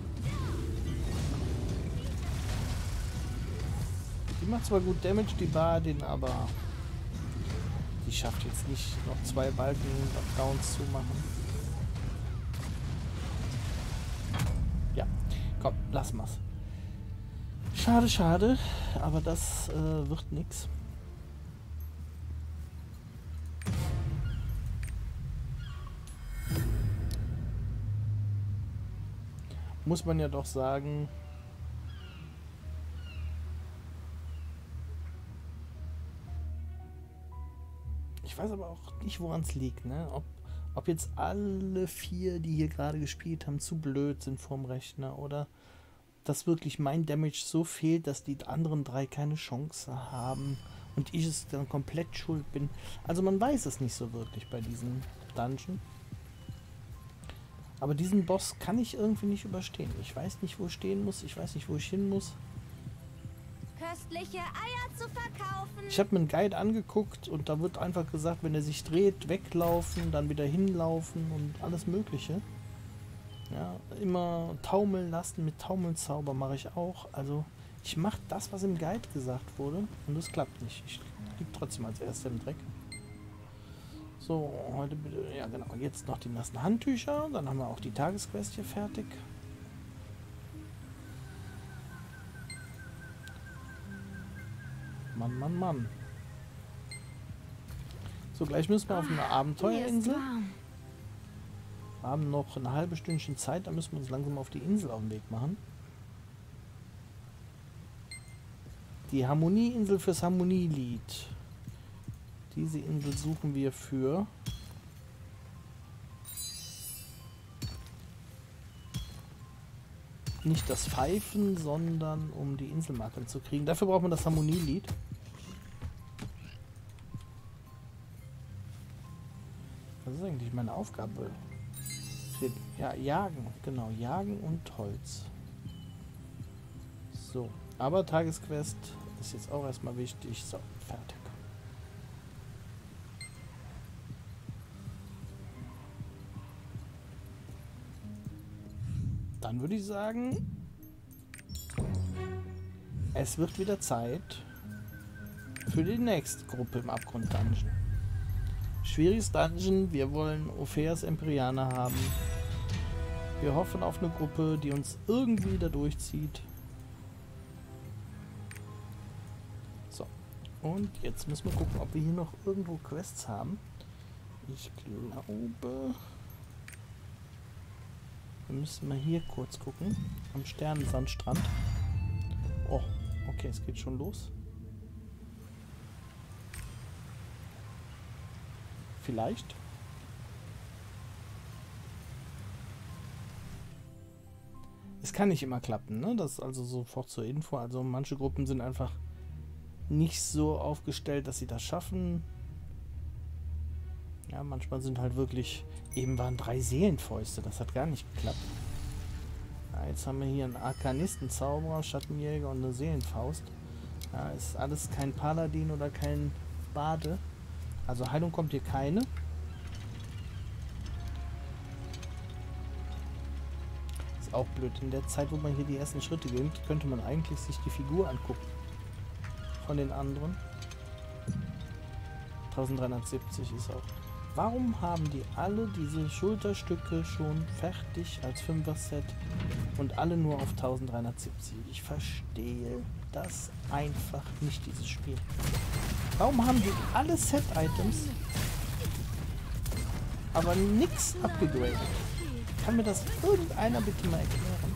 Die macht zwar gut Damage, die Badin, aber die schafft jetzt nicht noch 2 Balken-Downs zu machen. Ja, komm, lass mal's. Schade, schade, aber das wird nix. muss man ja doch sagen, ich weiß aber auch nicht, woran es liegt, ne? Ob jetzt alle 4, die hier gerade gespielt haben, zu blöd sind vorm Rechner oder dass wirklich mein Damage so fehlt, dass die anderen 3 keine Chance haben und ich es dann komplett schuld bin. Also man weiß es nicht so wirklich bei diesem Dungeon. Aber diesen Boss kann ich irgendwie nicht überstehen. Ich weiß nicht, wo ich stehen muss. Ich weiß nicht, wo ich hin muss. Köstliche Eier zu verkaufen. Ich habe mir einen Guide angeguckt und da wird einfach gesagt, wenn er sich dreht, weglaufen, dann wieder hinlaufen und alles Mögliche. Ja, immer taumeln lassen, mit Taumelzauber mache ich auch. Also ich mache das, was im Guide gesagt wurde und das klappt nicht. Ich liege trotzdem als Erster im Dreck. So, heute bitte, ja genau, jetzt noch die nassen Handtücher, dann haben wir auch die Tagesquest hier fertig. Mann, Mann, Mann. So, gleich müssen wir auf eine Abenteuerinsel. Wir haben noch eine halbe Stündchen Zeit, da müssen wir uns langsam auf die Insel auf den Weg machen. Die Harmonieinsel fürs Harmonielied. Diese Insel suchen wir für nicht das Pfeifen, sondern um die Inselmarke zu kriegen. Dafür braucht man das Harmonielied. Was ist eigentlich meine Aufgabe? Ja, jagen. Genau, jagen und Holz. So, aber Tagesquest ist jetzt auch erstmal wichtig. So, fertig. Dann würde ich sagen, es wird wieder Zeit für die nächste Gruppe im Abgrund-Dungeon. Schwieriges Dungeon, wir wollen Opheas Empyreaner haben. Wir hoffen auf eine Gruppe, die uns irgendwie da durchzieht. So, und jetzt müssen wir gucken, ob wir hier noch irgendwo Quests haben. Ich glaube... Wir müssen mal hier kurz gucken. Am Sternensandstrand. Oh, okay, es geht schon los. Vielleicht. Es kann nicht immer klappen, ne? Das ist also sofort zur Info. Also manche Gruppen sind einfach nicht so aufgestellt, dass sie das schaffen. Ja, manchmal sind halt wirklich... Eben waren 3 Seelenfäuste, das hat gar nicht geklappt. Ja, jetzt haben wir hier einen Arkanisten, Zauberer, Schattenjäger und eine Seelenfaust. Ja, ist alles kein Paladin oder kein Bade. Also Heilung kommt hier keine. Ist auch blöd. In der Zeit, wo man hier die ersten Schritte geht, könnte man eigentlich sich die Figur angucken. Von den anderen. 1370 ist auch... Warum haben die alle diese Schulterstücke schon fertig als 5er-Set und alle nur auf 1370? Ich verstehe das einfach nicht, dieses Spiel. Warum haben die alle Set-Items, aber nichts abgegradet? Kann mir das irgendeiner bitte mal erklären?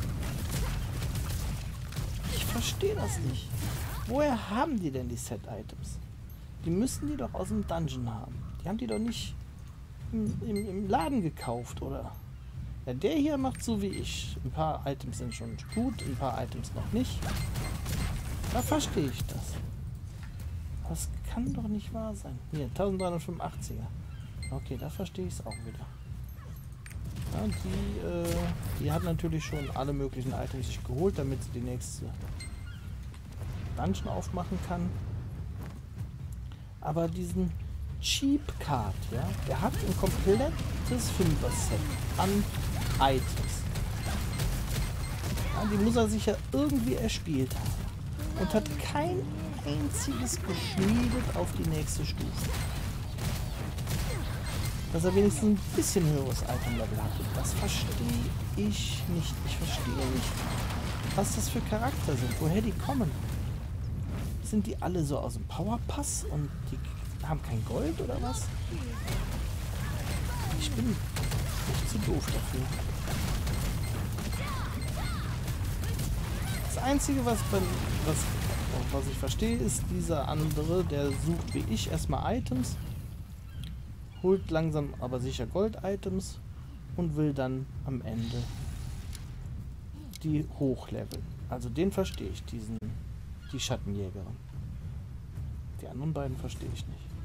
Ich verstehe das nicht. Woher haben die denn die Set-Items? Die müssen die doch aus dem Dungeon haben. Die haben die doch nicht... Im Laden gekauft, oder? Ja, der hier macht so wie ich. Ein paar Items sind schon gut, ein paar Items noch nicht. Da verstehe ich das. Das kann doch nicht wahr sein. Hier, 1385er. Okay, da verstehe ich es auch wieder. Ja, die hat natürlich schon alle möglichen Items sich geholt, damit sie die nächste Dungeon aufmachen kann. Aber diesen Cheap Card, ja, der hat ein komplettes 5er-Set an Items. Ja, die muss er sich ja irgendwie erspielt haben. Und hat kein einziges geschmiedet auf die nächste Stufe. Dass er wenigstens ein bisschen höheres Item-Level hat. Das verstehe ich nicht. Ich verstehe nicht, was das für Charakter sind, woher die kommen. Sind die alle so aus dem Powerpass und die haben kein Gold oder was? Ich bin nicht zu doof dafür. Das Einzige, was ich verstehe, ist dieser andere, der sucht wie ich erstmal Items, holt langsam aber sicher Gold-Items und will dann am Ende die hochleveln. Also den verstehe ich, die Schattenjägerin. Die anderen beiden verstehe ich nicht.